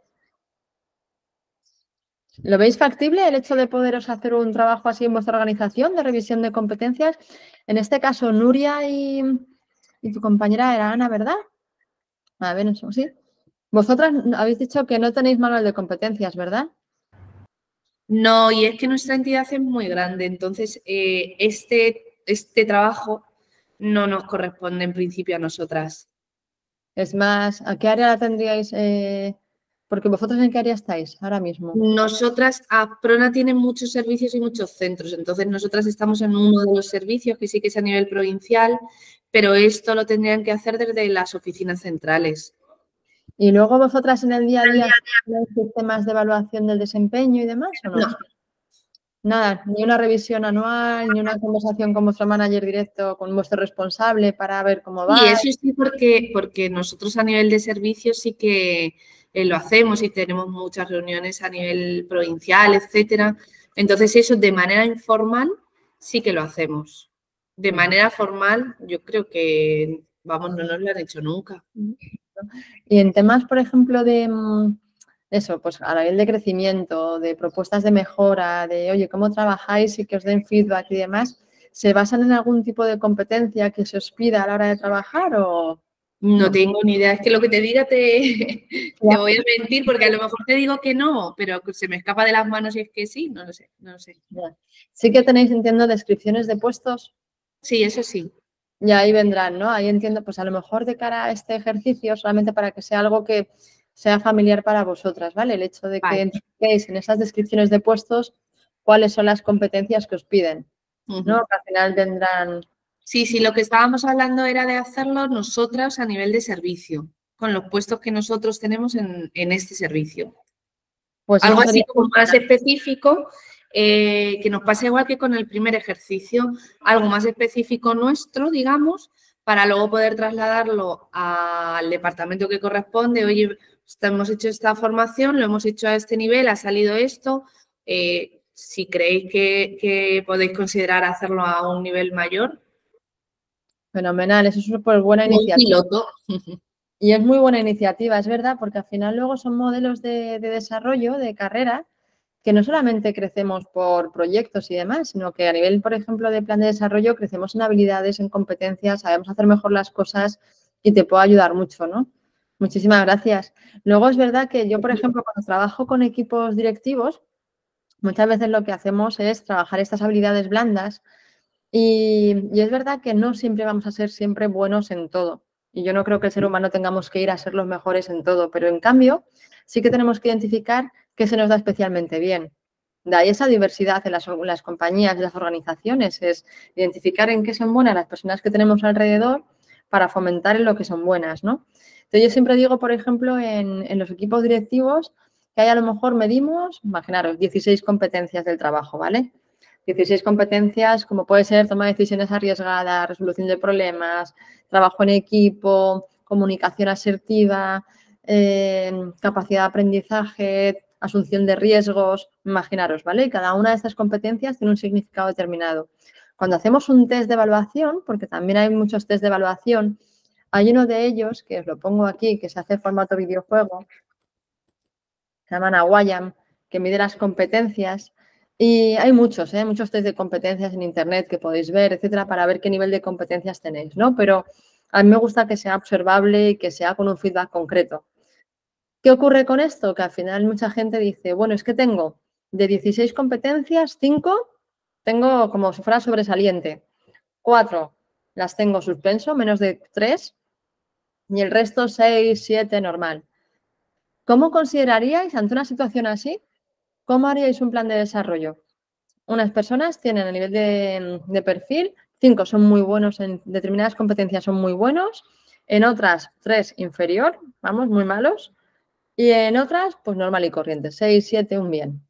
¿Lo veis factible el hecho de poderos hacer un trabajo así en vuestra organización de revisión de competencias? En este caso, Nuria y tu compañera era Ana, ¿verdad? A ver, ¿sí? Vosotras habéis dicho que no tenéis manual de competencias, ¿verdad? No, y es que nuestra entidad es muy grande, entonces este trabajo no nos corresponde en principio a nosotras. Es más, ¿a qué área la tendríais? Porque vosotros ¿en qué área estáis ahora mismo? Nosotras, Prona tiene muchos servicios y muchos centros, entonces nosotras estamos en uno de los servicios que sí que es a nivel provincial, pero esto lo tendrían que hacer desde las oficinas centrales. ¿Y luego vosotras en el día a día tenéis sistemas de evaluación del desempeño y demás o no? Nada, ni una revisión anual, ni una conversación con vuestro manager directo, con vuestro responsable para ver cómo va. Y eso sí, porque nosotros a nivel de servicios sí que lo hacemos y tenemos muchas reuniones a nivel provincial, etcétera. Entonces, eso de manera informal sí que lo hacemos. De manera formal, yo creo que, vamos, no nos lo han hecho nunca. Y en temas, por ejemplo, de eso, pues a nivel de crecimiento, de propuestas de mejora, de oye, ¿cómo trabajáis y que os den feedback y demás? ¿Se basan en algún tipo de competencia que se os pida a la hora de trabajar o...? No tengo ni idea. Es que lo que te diga te voy a mentir porque a lo mejor te digo que no, pero se me escapa de las manos y es que sí, no lo sé, no lo sé. Ya. Sí que tenéis, entiendo, descripciones de puestos. Sí, eso sí. Y ahí vendrán, ¿no? Ahí entiendo, pues a lo mejor de cara a este ejercicio, solamente para que sea algo que sea familiar para vosotras, ¿vale? El hecho de que Vale. identifiquéis en esas descripciones de puestos cuáles son las competencias que os piden, ¿no? Ujú. Que al final tendrán... Sí, lo que estábamos hablando era de hacerlo nosotras a nivel de servicio, con los puestos que nosotros tenemos en este servicio. Pues Algo eso así sería... como más específico, que nos pasa igual que con el primer ejercicio, algo más específico nuestro, digamos, para luego poder trasladarlo al departamento que corresponde. Oye, hemos hecho esta formación, lo hemos hecho a este nivel, ha salido esto. Si creéis que podéis considerar hacerlo a un nivel mayor. Fenomenal, eso es súper buena Como un iniciativa. piloto. Y es muy buena iniciativa, es verdad, porque al final luego son modelos de desarrollo, de carrera, que no solamente crecemos por proyectos y demás, sino que a nivel, por ejemplo, de plan de desarrollo, crecemos en habilidades, en competencias, sabemos hacer mejor las cosas y te puedo ayudar mucho, ¿no? Muchísimas gracias. Luego es verdad que yo, por ejemplo, cuando trabajo con equipos directivos, muchas veces lo que hacemos es trabajar estas habilidades blandas y es verdad que no siempre vamos a ser siempre buenos en todo. Y yo no creo que el ser humano tengamos que ir a ser los mejores en todo, pero en cambio sí que tenemos que identificar qué se nos da especialmente bien. De ahí esa diversidad en las compañías y las organizaciones, es identificar en qué son buenas las personas que tenemos alrededor para fomentar en lo que son buenas, ¿no? Entonces yo siempre digo, por ejemplo, en los equipos directivos, que hay a lo mejor medimos, imaginaros, 16 competencias del trabajo, ¿vale? 16 competencias, como puede ser toma de decisiones arriesgadas, resolución de problemas, trabajo en equipo, comunicación asertiva, capacidad de aprendizaje, asunción de riesgos, imaginaros, ¿vale? Y cada una de estas competencias tiene un significado determinado. Cuando hacemos un test de evaluación, porque también hay muchos test de evaluación, hay uno de ellos, que os lo pongo aquí, que se hace en formato videojuego, se llaman AWAYAM, que mide las competencias. Y hay muchos test de competencias en Internet que podéis ver, etcétera, para ver qué nivel de competencias tenéis, ¿no? Pero a mí me gusta que sea observable y que sea con un feedback concreto. ¿Qué ocurre con esto? Que al final mucha gente dice, bueno, es que tengo de 16 competencias, 5 tengo como si fuera sobresaliente, 4 las tengo suspenso, menos de 3, y el resto 6, 7 normal. ¿Cómo consideraríais ante una situación así? ¿Cómo haríais un plan de desarrollo? Unas personas tienen a nivel de perfil, 5 son muy buenos en determinadas competencias, son muy buenos, en otras 3 inferior, vamos, muy malos, y en otras, pues normal y corriente, 6, 7, un bien.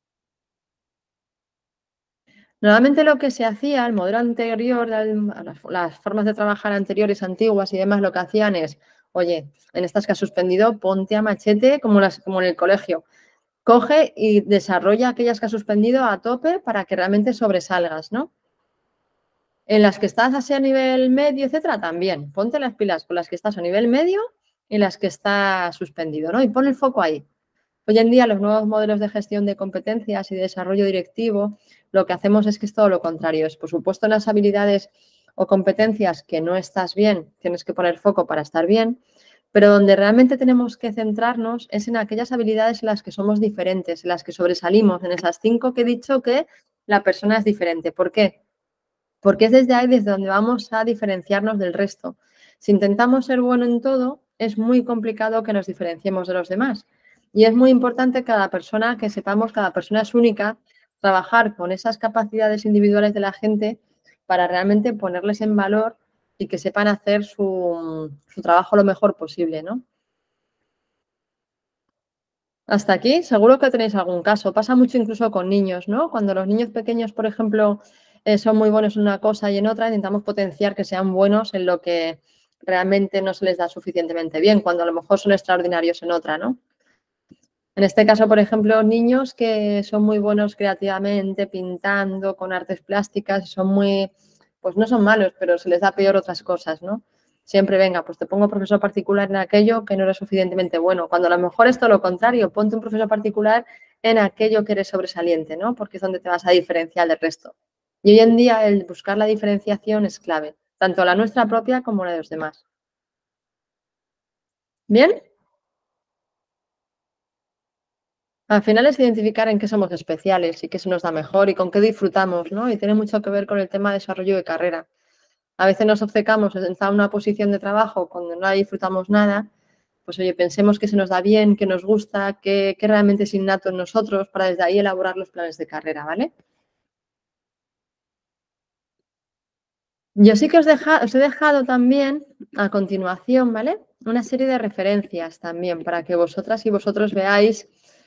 Normalmente lo que se hacía, el modelo anterior, las formas de trabajar anteriores, antiguas y demás, lo que hacían es, oye, en estas que has suspendido, ponte a machete como en el colegio. Coge y desarrolla aquellas que has suspendido a tope para que realmente sobresalgas, ¿no? En las que estás así a nivel medio, etcétera, también. Ponte las pilas con las que estás a nivel medio y las que estás suspendido, ¿no? Y pon el foco ahí. Hoy en día los nuevos modelos de gestión de competencias y de desarrollo directivo, lo que hacemos es que es todo lo contrario. Es, por supuesto, en las habilidades o competencias que no estás bien, tienes que poner foco para estar bien, pero donde realmente tenemos que centrarnos es en aquellas habilidades en las que somos diferentes, en las que sobresalimos, en esas 5 que he dicho que la persona es diferente. ¿Por qué? Porque es desde ahí desde donde vamos a diferenciarnos del resto. Si intentamos ser bueno en todo, es muy complicado que nos diferenciemos de los demás. Y es muy importante cada persona, que sepamos, cada persona es única, trabajar con esas capacidades individuales de la gente para realmente ponerles en valor y que sepan hacer su trabajo lo mejor posible, ¿no? Hasta aquí, seguro que tenéis algún caso. Pasa mucho incluso con niños, ¿no? Cuando los niños pequeños, por ejemplo, son muy buenos en una cosa y en otra, intentamos potenciar que sean buenos en lo que realmente no se les da suficientemente bien, cuando a lo mejor son extraordinarios en otra, ¿no? En este caso, por ejemplo, niños que son muy buenos creativamente, pintando, con artes plásticas, son muy, pues no son malos, pero se les da peor otras cosas, ¿no? Siempre, venga, pues te pongo profesor particular en aquello que no eres suficientemente bueno, cuando a lo mejor es todo lo contrario, ponte un profesor particular en aquello que eres sobresaliente, ¿no? Porque es donde te vas a diferenciar del resto. Y hoy en día el buscar la diferenciación es clave, tanto la nuestra propia como la de los demás. ¿Bien? Al final es identificar en qué somos especiales y qué se nos da mejor y con qué disfrutamos, ¿no? Y tiene mucho que ver con el tema de desarrollo de carrera. A veces nos obcecamos en estar en una posición de trabajo cuando no la disfrutamos nada, pues oye, pensemos que se nos da bien, que nos gusta, que realmente es innato en nosotros para desde ahí elaborar los planes de carrera, ¿vale? Yo sí que os he dejado también a continuación, ¿vale? Una serie de referencias también para que vosotras y vosotros veáis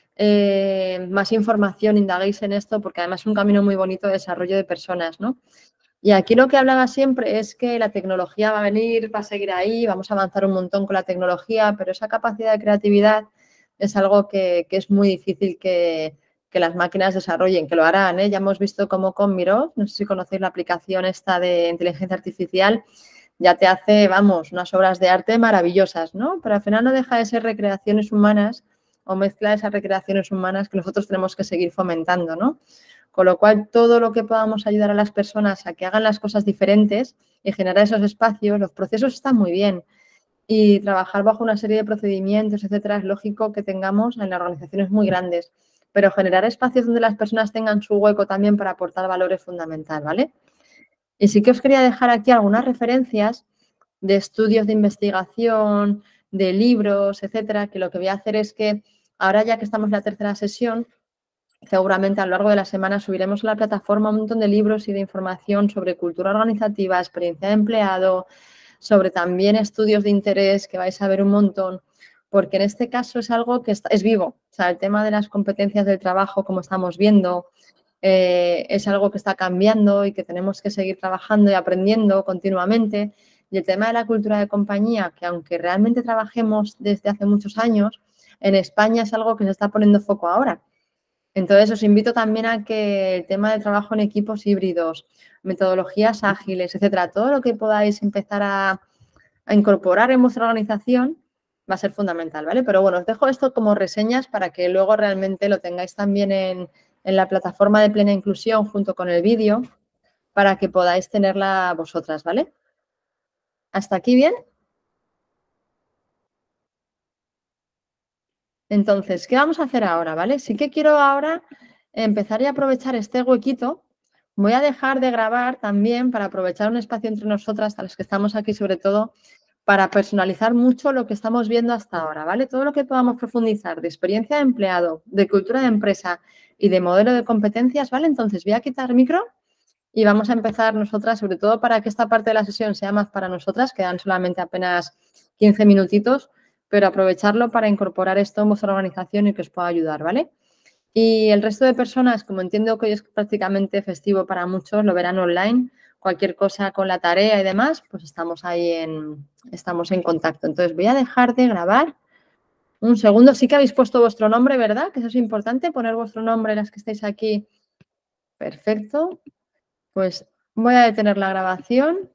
más información, indaguéis en esto, porque además es un camino muy bonito de desarrollo de personas, ¿no? Y aquí lo que hablaba siempre es que la tecnología va a venir, va a seguir ahí, vamos a avanzar un montón con la tecnología, pero esa capacidad de creatividad es algo que es muy difícil que las máquinas desarrollen, que lo harán, ¿eh? Ya hemos visto cómo con Miro, no sé si conocéis la aplicación esta de inteligencia artificial, ya te hace, vamos, unas obras de arte maravillosas, ¿no? Pero al final no deja de ser recreaciones humanas o mezcla de esas recreaciones humanas que nosotros tenemos que seguir fomentando, ¿no? Con lo cual, todo lo que podamos ayudar a las personas a que hagan las cosas diferentes y generar esos espacios, los procesos están muy bien. Y trabajar bajo una serie de procedimientos, etcétera, es lógico que tengamos en las organizaciones muy grandes. Pero generar espacios donde las personas tengan su hueco también para aportar valor es fundamental, ¿vale? Y sí que os quería dejar aquí algunas referencias de estudios de investigación, de libros, etcétera, que lo que voy a hacer es que ahora ya que estamos en la tercera sesión, seguramente a lo largo de la semana subiremos a la plataforma un montón de libros y de información sobre cultura organizativa, experiencia de empleado, sobre también estudios de interés, que vais a ver un montón, porque en este caso es algo que es vivo. O sea, el tema de las competencias del trabajo, como estamos viendo, es algo que está cambiando y que tenemos que seguir trabajando y aprendiendo continuamente. Y el tema de la cultura de compañía, que aunque realmente trabajemos desde hace muchos años, en España es algo que se está poniendo foco ahora. Entonces, os invito también a que el tema del trabajo en equipos híbridos, metodologías ágiles, etcétera, todo lo que podáis empezar a incorporar en vuestra organización va a ser fundamental, ¿vale? Pero bueno, os dejo esto como reseñas para que luego realmente lo tengáis también en la plataforma de Plena Inclusión junto con el vídeo para que podáis tenerla vosotras, ¿vale? ¿Hasta aquí bien? Entonces, ¿qué vamos a hacer ahora, vale? Sí que quiero ahora empezar y aprovechar este huequito. Voy a dejar de grabar también para aprovechar un espacio entre nosotras, a las que estamos aquí sobre todo, para personalizar mucho lo que estamos viendo hasta ahora, ¿vale? Todo lo que podamos profundizar de experiencia de empleado, de cultura de empresa y de modelo de competencias, ¿vale? Entonces voy a quitar micro y vamos a empezar nosotras, sobre todo para que esta parte de la sesión sea más para nosotras, quedan solamente apenas 15 minutitos, pero aprovecharlo para incorporar esto en vuestra organización y que os pueda ayudar, ¿vale? Y el resto de personas, como entiendo que hoy es prácticamente festivo para muchos, lo verán online. Cualquier cosa con la tarea y demás, pues estamos ahí estamos en contacto. Entonces voy a dejar de grabar un segundo. Sí que habéis puesto vuestro nombre, ¿verdad? Que eso es importante, poner vuestro nombre las que estáis aquí. Perfecto. Pues voy a detener la grabación.